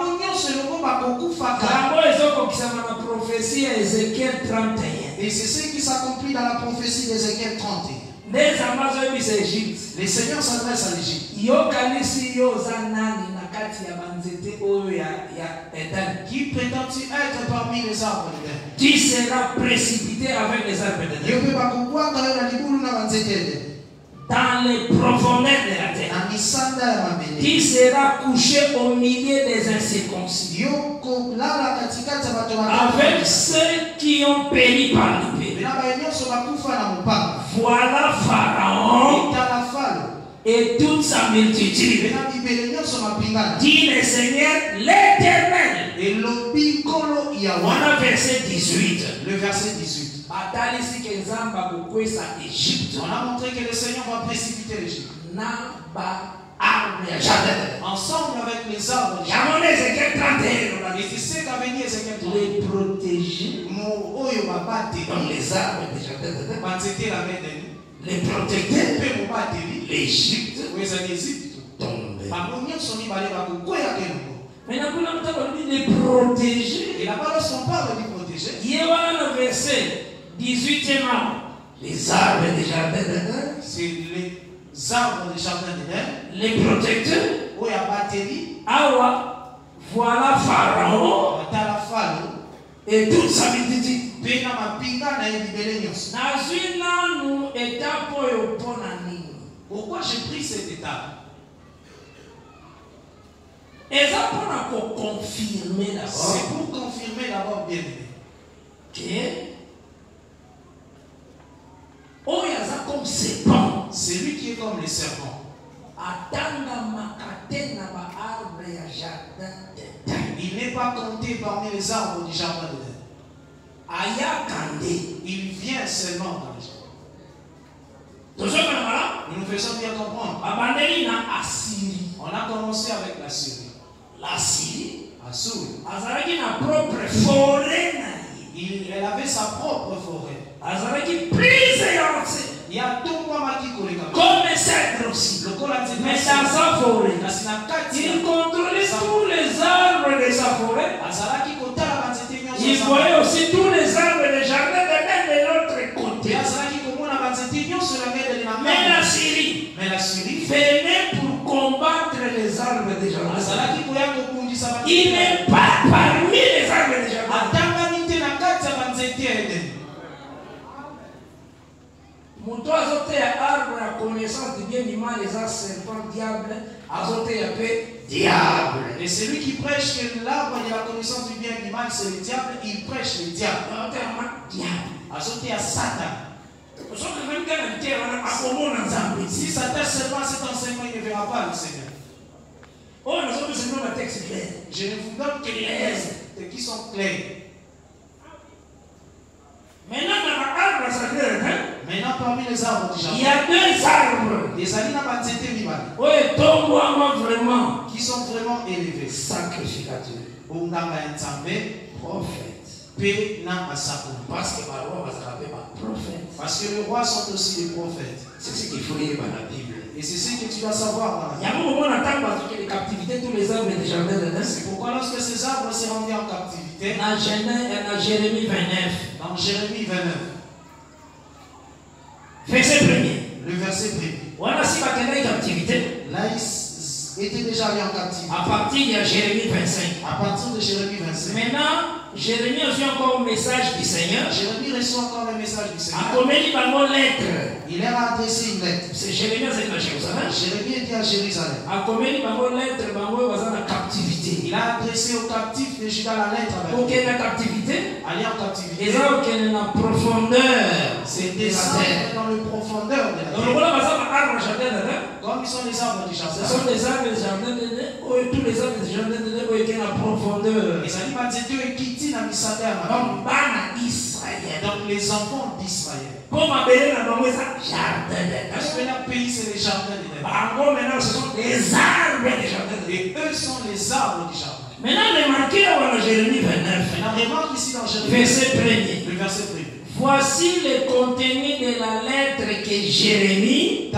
Et c'est ce qui s'accomplit dans la prophétie d'Ézéchiel 31. Le Seigneur s'adresse à l'Égypte. Qui prétends-tu être parmi les arbres d'Éden? Tu seras précipité avec les arbres d'Éden dans les profondeurs de la terre. Tu seras couché au milieu des incirconcis avec ceux qui ont péri par l'épée. Voilà Pharaon et toute sa multitude, dit le Seigneur l'Éternel. Voilà verset 18. Le verset 18. On a montré que le Seigneur va précipiter l'Égypte. Ensemble avec les arbres. Et c'est ce qu'a venu Ézéchiel 31. Les protéger dans les arbres déjà. les protecteurs, l'Égypte tombait. Maintenant, Les protéger. et là-bas, lorsqu'on parle de protéger, Il y a un verset 18e. Les arbres des jardins d'Éden, c'est les arbres du jardin d'Éden, les protecteurs. où il y a batterie, Awa, voilà Pharaon la Pharaon, et toute sa multitude. Pena mapinga na libéré nyonso. Nazwina nous étape oyo pona nini. Pourquoi j'ai pris cette étape? Et ça pour confirmer d'abord. C'est pour confirmer d'abord bien aimé. Que oh yaza comme serpent. C'est lui qui est comme les serpents. Atanga makate na ba arbre ya jardin d'Éden. Il n'est pas compté parmi les arbres du jardin d'Éden. Aya kande. Il vient seulement dans les jardins. Nous nous faisons bien comprendre. Abandeli na Assyrie. On a commencé avec la Syrie. La Syrie. Assur. Azalaki na propre forêt na ye. Elle avait sa propre forêt. Azalaki plusieurs. Il y a tout le monde qui connaît Comme cèdre aussi. le col a dit, Mais dans sa forêt, il il contrôlait tous les arbres de sa forêt. Il voyait aussi tous les arbres des jardins d'Éden de l'autre côté. Mais la Syrie venait pour combattre les arbres des jardins. Il n'est pas parmi les arbres des jardins. Moto azote ya arbre ya connaissance du bien du mal, les serpents, diable, azote ya paix, diable. Et celui qui prêche que l'arbre de la connaissance du bien et du mal, c'est le diable, il prêche le diable. Azote à Satan. Si Satan seulement cet enseignement, il ne verra pas le Seigneur. Je ne vous donne que les textes qui sont clairs. Maintenant, parmi les arbres du jardin, il y a deux arbres. les alina banzete mibale Vraiment qui sont vraiment élevés. sacrificateurs, Onganga Nzambe, prophètes. Pe na asako. Parce que le roi va s'appeler prophète. Parce que les rois sont aussi des prophètes. C'est ce qu'il faut lire dans la Bible. Et c'est ce que tu dois savoir. Il y a un moment où on attend parce que les captivités, tous les arbres des jardins d'Éden. C'est pourquoi lorsque ces arbres se rendaient en captivité, Dans Jérémie 29, dans Jérémie 29, verset 1er. le verset 1er, Voilà si va tenir captivité. là ils étaient déjà allés en captivité. À partir de Jérémie 25. À partir de Jérémie 25, Maintenant, Jérémie reçoit encore un message du Seigneur. Jérémie reçoit encore le message du A Seigneur. combien il va lettre? Il leur a adressé une lettre. C'est Jérémie qui est à Jérusalem. Jérémie était à Jérusalem. A combien il va lettre? Il va en captivité. Il a adressé aux captifs de Juda la lettre. Pour qu'il y ait la captivité. Aller en captivité. Les hommes qui sont en profondeur. C'est de la descendre terre. dans le profondeur de la Donc terre. voilà, ce Comme ils sont les arbres du jardin. sont des arbres des jardins de Dieu. Tous les arbres des jardins de Dieu qui sont en profondeur. Les animaux de Kiti na Misada. Donc, Bana Israël. Donc les enfants d'Israël. Comme appelé dans le jardin de Parce que Dieu. le pays c'est les jardins de Dieu. Encore maintenant, ce sont des arbres des jardins de Dieu. Et eux sont les arbres du jardin. Maintenant, remarquez dans Jérémie 29, Maintenant remarque ici dans Jérémie, verset 1er. le verset 1er. Voici le contenu de la lettre que Jérémie,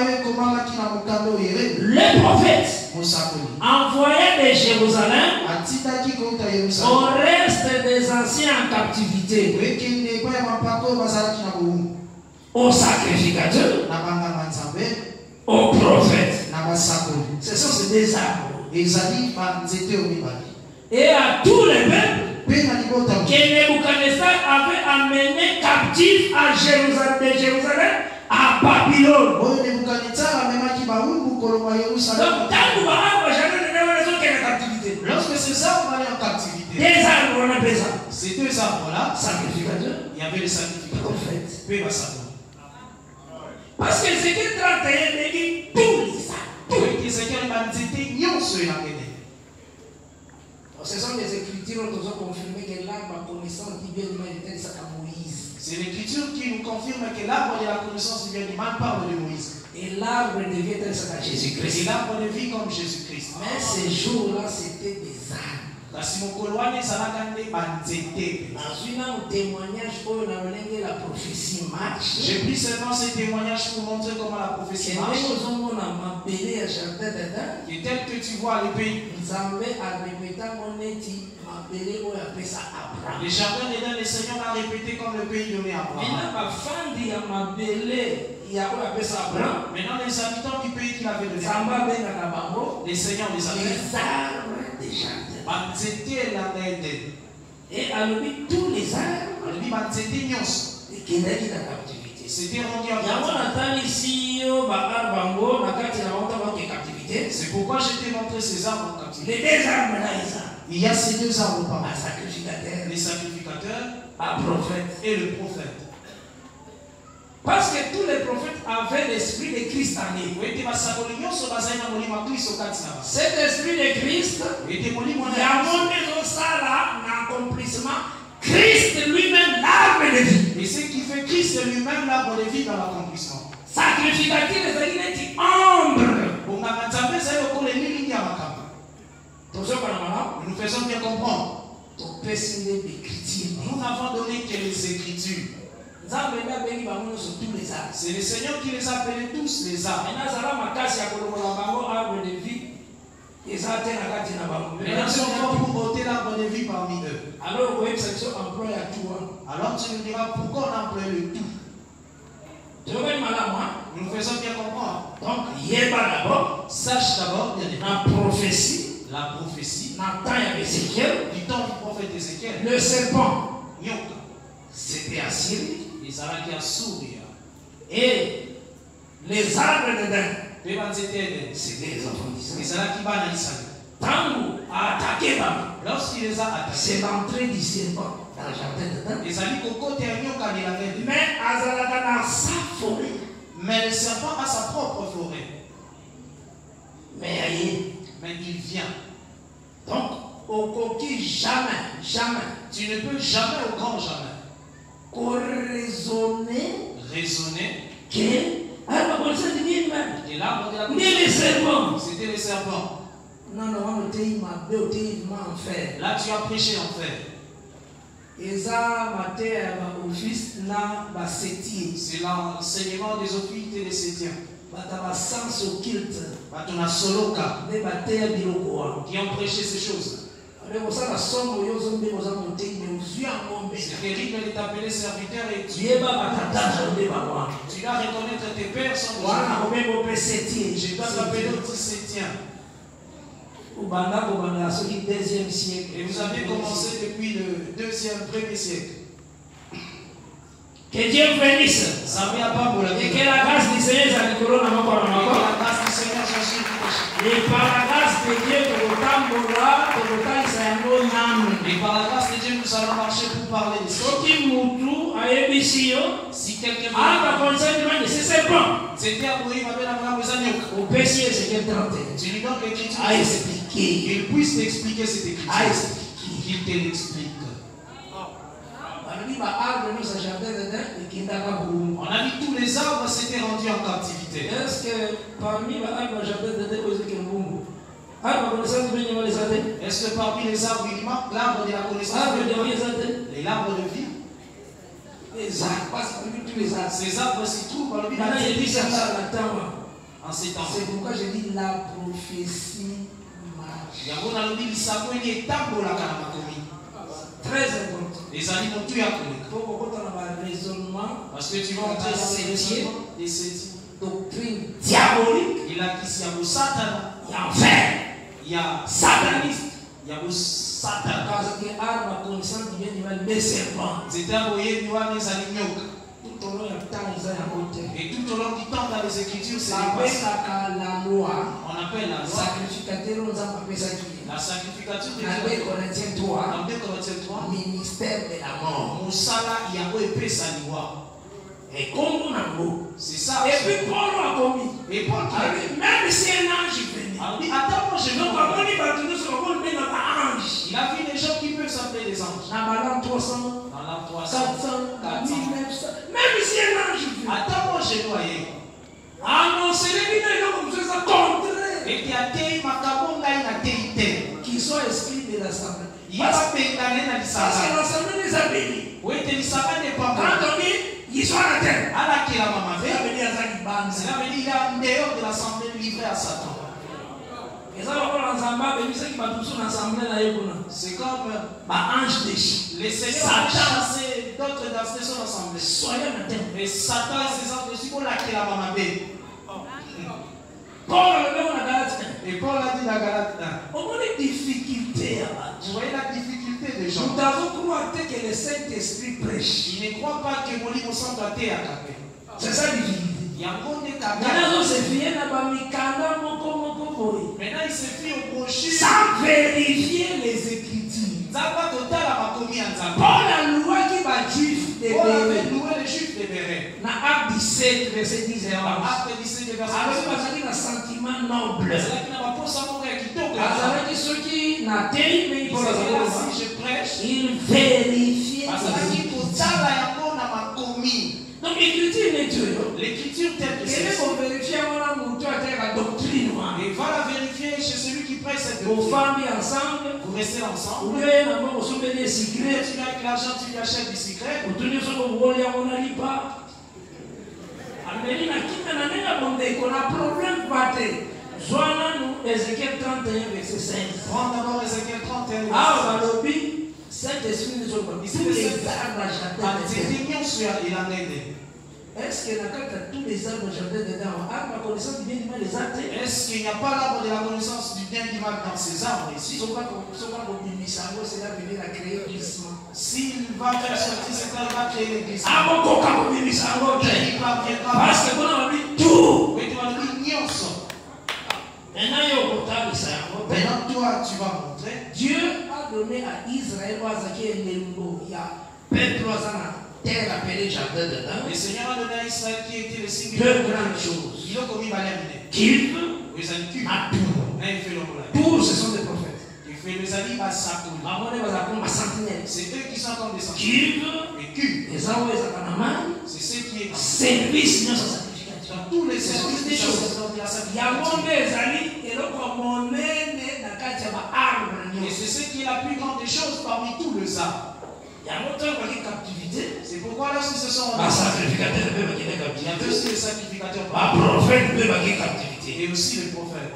le prophète, envoyé de Jérusalem au reste des anciens en captivité, aux sacrificateurs, aux prophètes. Ce sont ces deux arbres. Et à tous les peuples que Nebuchadnezzar avait amené captifs à Jérusalem, de Jérusalem à Babylone. Donc, Lorsque ces arbres allaient en captivité, des arbres, on appelle ça. ces deux arbres-là, Sacrificateurs, il y avait les sacrificateurs. prophètes. Peu va savoir. Parce que ce qui 31 dit tous les arbres. Ce sont des écritures qui ont confirmé que l'arbre à connaissance du bien du mal était ça à Moïse. C'est l'écriture qui nous confirme que l'arbre de la connaissance du bien et du mal parle de Moïse. Et l'arbre devait être ça à Et Jésus-Christ. l'arbre de vie comme Jésus-Christ. Mais ces jours-là, c'était des arbres. la prophétie marche. J'ai pris seulement ces témoignages pour montrer comment la prophétie marche. Et tel que tu vois les pays, les jardins d'Éden, le Seigneur l'a répété comme le pays donné à Abraham. Maintenant, les habitants du pays qu'il avait donné, les seigneurs les appellent et à lui tous les arbres c'était rendu en captivité. C'est pourquoi je t'ai montré ces arbres en captivité. Les deux arbres là, il y a ces deux arbres par les sacrificateurs et le prophète. Parce que tous les prophètes avaient l'esprit de Christ en eux. Cet esprit de Christ, il a montré ça là, l'accomplissement. Christ lui-même, l'arbre de vie. Et ce qui fait Christ lui-même l'arbre de vie dans l'accomplissement. Sacrificateur, les alliés dit ombre. Nous faisons bien comprendre. Nous n'avons donné que les Écritures. C'est le Seigneur qui les a appelés tous les arbres. Maintenant, si on va pour ôter l'arbre de vie parmi eux. Alors tu nous diras pourquoi on emploie le tout. Nous faisons bien comprendre. Donc, sache d'abord la prophétie du temps du prophète Ézéchiel. Le serpent, c'était Assyrie. Et les arbres d'Éden, c'était les enfants d'Israël. Lorsqu'il les a attaqués, c'est l'entrée du serpent dans le jardin d'Éden. Mais Azalaka a sa forêt. Mais le serpent a sa propre forêt. Mais il vient. Donc, au coquille, jamais. Tu ne peux jamais, au grand jamais, raisonner que l'arbre de la serpent. C'était le serpent. Non, là tu as prêché en fait. C'est l'enseignement des officiers et des septièmes. Qui ont prêché ces choses. C'est terrible de t'appeler serviteur et tu dois reconnaître tes pères sans je dois t'appeler au 17e. Et vous avez commencé depuis le 1er siècle. Que Dieu bénisse. Et que la grâce du Seigneur soit sur nous. Et par la grâce de Dieu, et par la grâce de Dieu, nous allons marcher pour parler de ça. Si quelqu'un c'est bon. C'était à mourir, ma belle amie, tu lui donnes l'écriture. Qu'il puisse t'expliquer cette écriture. Qu'il te l'explique. On a dit tous les arbres s'étaient rendus en captivité. Est-ce que parmi les arbres de jardin d'Éden, est-ce que parmi les arbres, il manque l'arbre de la connaissance et l'arbre de vie? Les arbres, parce que tous les arbres. Ces arbres s'y trouvent dans le Bible. En ces temps. C'est pourquoi je dis la prophétie marche. Très important. Les animaux tuent à parce que tu vas entrer dans les doctrine diabolique. Il y a Satan. Il y a enfer. Il y a sataniste. Il y a Satan. Parce que l'arbre connaissant qui vient des serpents. C'est un moyen de voir les animaux. Tout au long du temps, ils ont un côté. Et tout au long du temps, dans les Écritures, c'est la loi. On appelle la loi. Sacrificateur, on appelle ça qui. La sacrificature de Dieu. Dans 2 Corinthiens 3. Dans 2 Corinthiens 3. Ministère de la mort. Moussala, il y a épée sa loi. Et comme on a beau. C'est ça. Et puis Paul a commis. Et Paul qui même si un ange venait. Alors dit, attends, moi je veux. Donc, on va dire, il a vu des gens qui peuvent s'appeler des anges. Dans la 300. Dans la 300. 400. 1900. Même si un ange venait. Attends, moi je voyais. Annoncer les vidéos, comme ça, contre. Et qui a été ma cabonga, il a été. Qui sont esprits de l'assemblée. Il y a pas pétané dans Parce que l'ensemble des amis. Oui, tu ne savais pas. Quand on dit, ils sont à la terre. À la qui la maman Ça veut dire ça qui bande. Cela veut dire qu'il est en dehors de l'assemblée livrée à Satan. Et ça va prendre ensemble, mais ceux qui battent sur l'assemblée là, c'est comme ange déchu. Les seigneurs chassés, d'autres dans son assemblée. Soyez à la terre. Et Satan et ses anges dessus pour laquelle la maman bé. Paul a dit dans Galate 1. Et Paul a dit dans Galate 1. On a des difficultés à battre. Vous voyez la difficulté des gens. Nous avons cru que le Saint-Esprit prêche. Ils ne croient pas que mon livre semble à terre. C'est ça la difficulté. Il y a un monde de maintenant, il se fie aux brochures. Sans vérifier les Écritures. Paul a loué qui va juif de Paul avait loué les juifs de Béret. Dans Acte 17, verset 10 et 11. Acte 17, verset 11. Alors, il y a un sentiment noble. C'est-à-dire qu'il n'a pas pour ça qui toque. Alors, ceux qui n'ont pas mais si je prêche, il vérifie. Donc, l'écriture telle que c'est. La doctrine. Et va la vérifier chez celui qui prêche cette doctrine. Vos familles ensemble. Vous restez ensemble. Tu as avec l'argent, tu lui achètes des secrets. Ézéchiel 31, verset 16. Prends d'abord Ézéchiel 31, verset 16. Ah, Saint-Esprit nous a dit tous les arbres à jardin. Est-ce qu'il y a tous les arbres à jardin dedans? Arbre à connaissance du bien du mal des arbres. Est-ce qu'il n'y a pas l'arbre de la connaissance du bien du mal dans ces arbres ici? C'est là venir à créer glissement. S'il va faire sortir cet arbre, il va créer les glissements. Parce que vous avez tout. Oui, tu vas dire nyonso. Maintenant, toi, tu vas montrer. Dieu a donné à Israël, il y a peuple terre appelée jardin dedans. Le Seigneur a donné à Israël qui était le signe deux grandes choses. Il a commis Qu'il a tous ce sont des prophètes. C'est eux qui sont comme des sentinelles. Et Q, c'est ceux qui est service dans sa sanctification. Dans tous les services des choses. Et c'est ce qui est la plus grande des choses parmi tous les arbres. C'est pourquoi lorsque ce sont sacrificateur, il y a aussi les sacrificateurs, et aussi les prophètes.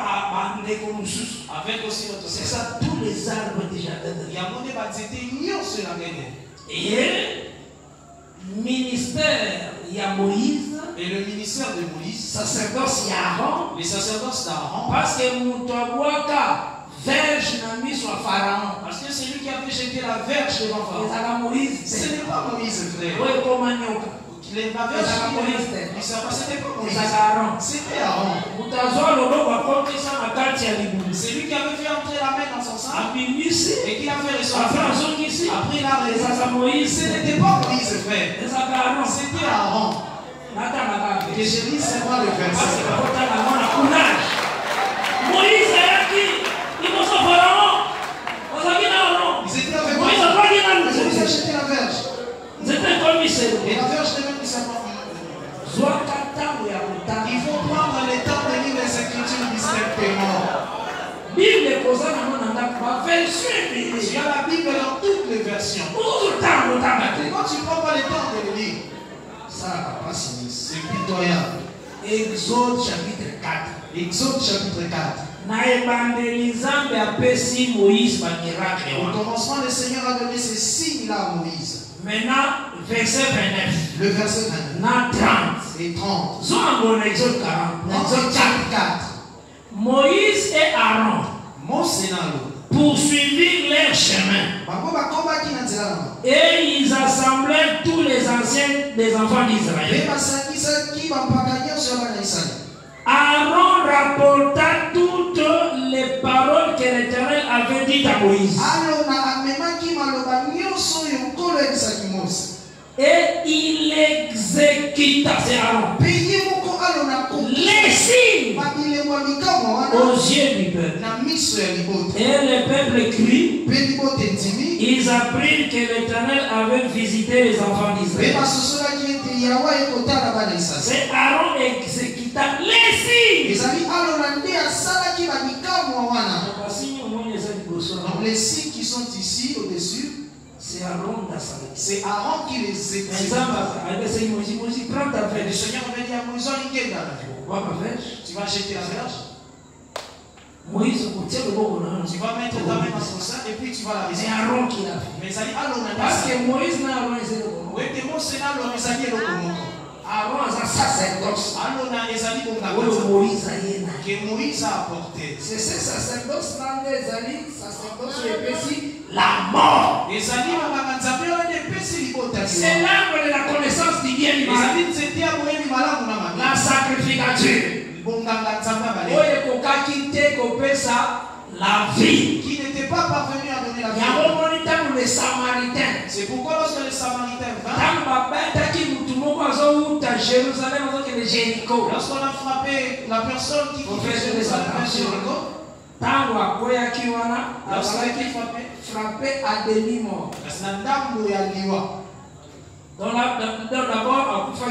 Avec aussi notre c'est ça, tous les arbres déjà. Il y a mon débat, c'était ignorant cela. Et ministère, il y a Moïse. Et le ministère de Moïse, sacerdoce, il y a Aaron. Les sacerdoces d'Aaron. Parce que Moutouabouaka, verge n'a mis sur Pharaon. Parce que c'est lui qui a fait jeter la verge devant Pharaon. Moïse. Ce n'est pas Moïse, frère. Oui, comme Agnoka. La verge, c'était pas Moïse. C'était Aaron. C'est lui qui avait fait entrer la main dans son sang. Et qui a fait ressortir. Après, il a raison. Ce n'était pas Moïse, frère. C'était Aaron. Que je lis seulement le verset. Moïse est qui? Il m'a sauvé Pharaon. Ils étaient avec Moïse. Moïse a jeté la verge. C'était comme il s'est. Et la verge devait tout simplement. Il faut prendre le temps de lire les Écritures distinctement. Tu as la Bible dans toutes les versions. Quand tu ne prends pas le temps de le lire, ça n'a pas signé. C'est pitoyable. Exode chapitre 4. Exode chapitre 4. Au commencement, le Seigneur a donné ces signes-là à Moïse. Maintenant, verset 29. Le verset 29. 30. Et 30. Exode 40. Exode chapitre 4. Moïse et Aaron poursuivirent leur chemin. Et ils assemblèrent tous les anciens des enfants d'Israël. Aaron rapporta toutes les paroles que l'Éternel avait dites à Moïse. Et il exécuta, c'est Aaron, les signes aux yeux du peuple. Et le peuple crie. Ils apprirent que l'Éternel avait visité les enfants d'Israël. C'est Aaron exécuta les signes. les signes qui sont ici au-dessus, c'est Aaron d'Assalet. c'est Aaron qui les exécute. Le Seigneur me dit à Moïse, tu vas jeter la verge. Moïse, tu vas mettre ta main dans son sein et puis tu vas la laisser. C'est Aaron qui l'a fait. Mais ça dit Aaron. Parce que Moïse n'a Aaron essayé de oui, que Moïse n'a Aaron essayé de Aaron a sacerdoce. Aaron a essayé de Moïse a que Moïse a apporté. C'est ce sacerdoce là, les alliés, sacerdoce épaissi, la mort. C'est l'arbre de la connaissance du bien du mal. La sacrificature. La vie. Qui n'était pas parvenu à donner la vie. C'est pourquoi lorsque les Samaritains vinrent, lorsqu'on a frappé la personne qui faisait les affaires sur le corps, frappé à demi-mort. Donc d'abord,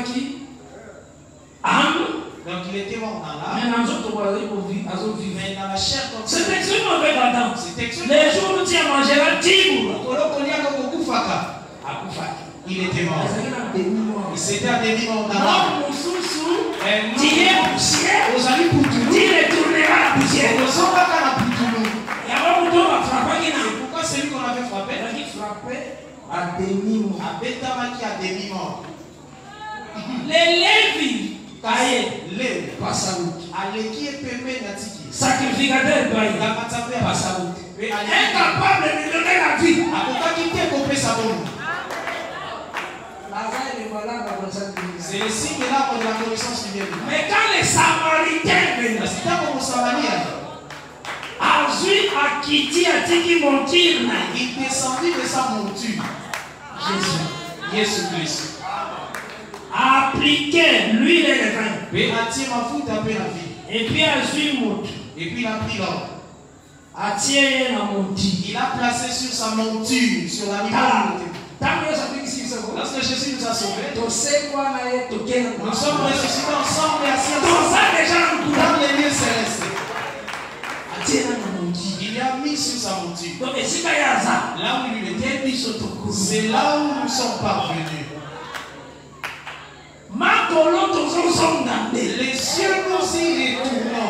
donc il était mort dans l'âme. Mais dans la chair, c'est extrêmement important. Les jours où tu mangeras 10 il était mort. Il s'était à demi-mort dans l'âme. Tu es poussière. Tu retourneras la poussière. Pourquoi c'est lui qu'on avait frappé? Il frappait à demi-mort. Les Lévis. Sacrificateur incapable de lui donner la vie. C'est le signe de l'arbre de la connaissance du bien. Mais quand les Samaritains venaient, il descendit de sa monture. Jésus-Christ. Appliquer l'huile et le vin. Et puis il a pris l'or. Il a placé sur sa monture, sur l'animal. Lorsque Jésus nous a sauvés, nous sommes ressuscités ensemble et assis ensemble dans les lieux célestes. Il a mis sur sa monture. Là où il était, c'est là où nous sommes parvenus. Les cieux nous y retournons.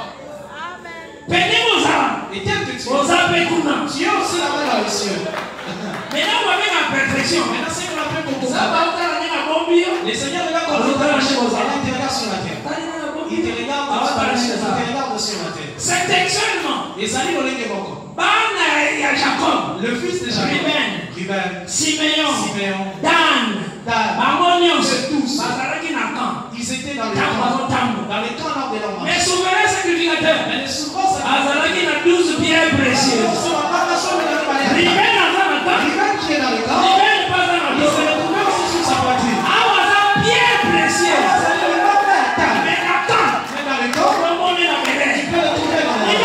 Et tel que tu es aussi là-bas dans les cieux. Maintenant, Maintenant, c'est qu'on appelle pour les seigneurs regardent comme il te regarde sur la terre. Il te regarde sur la terre. C'est actuellement. Et ça dit au Lengue Boko. Jacob, le fils de Jacob, Ruben, Siméon, Dan, c'est tous. Ils étaient dans les camps de l'homme. Mais souverain sacrificateur, Mais souvent, ça 12 pierres précieuses. Ruben qui est dans le camp, il se retrouvait aussi sur sa voiture. pierre précieuse. Mais Nathan, dans le camp, tu peux le trouver dans le camp.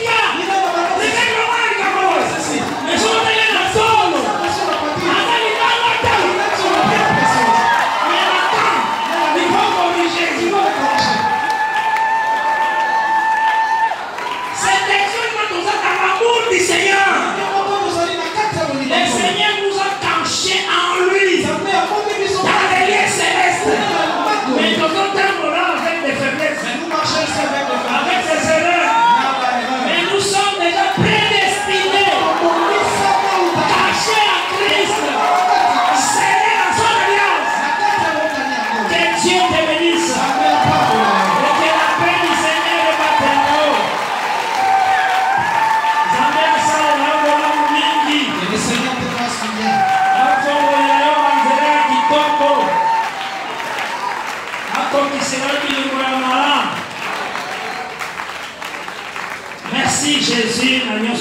Merci Jésus,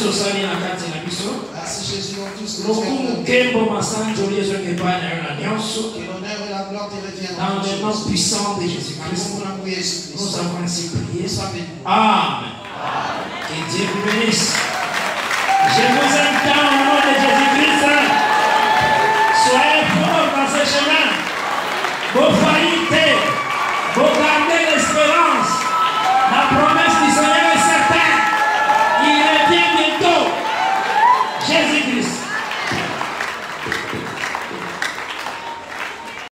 dans le nom puissant de Jésus-Christ, nous avons ainsi prié. Amen. Que Dieu vous bénisse. Je vous invite au nom de Jésus-Christ. Soyez forts dans ce chemin.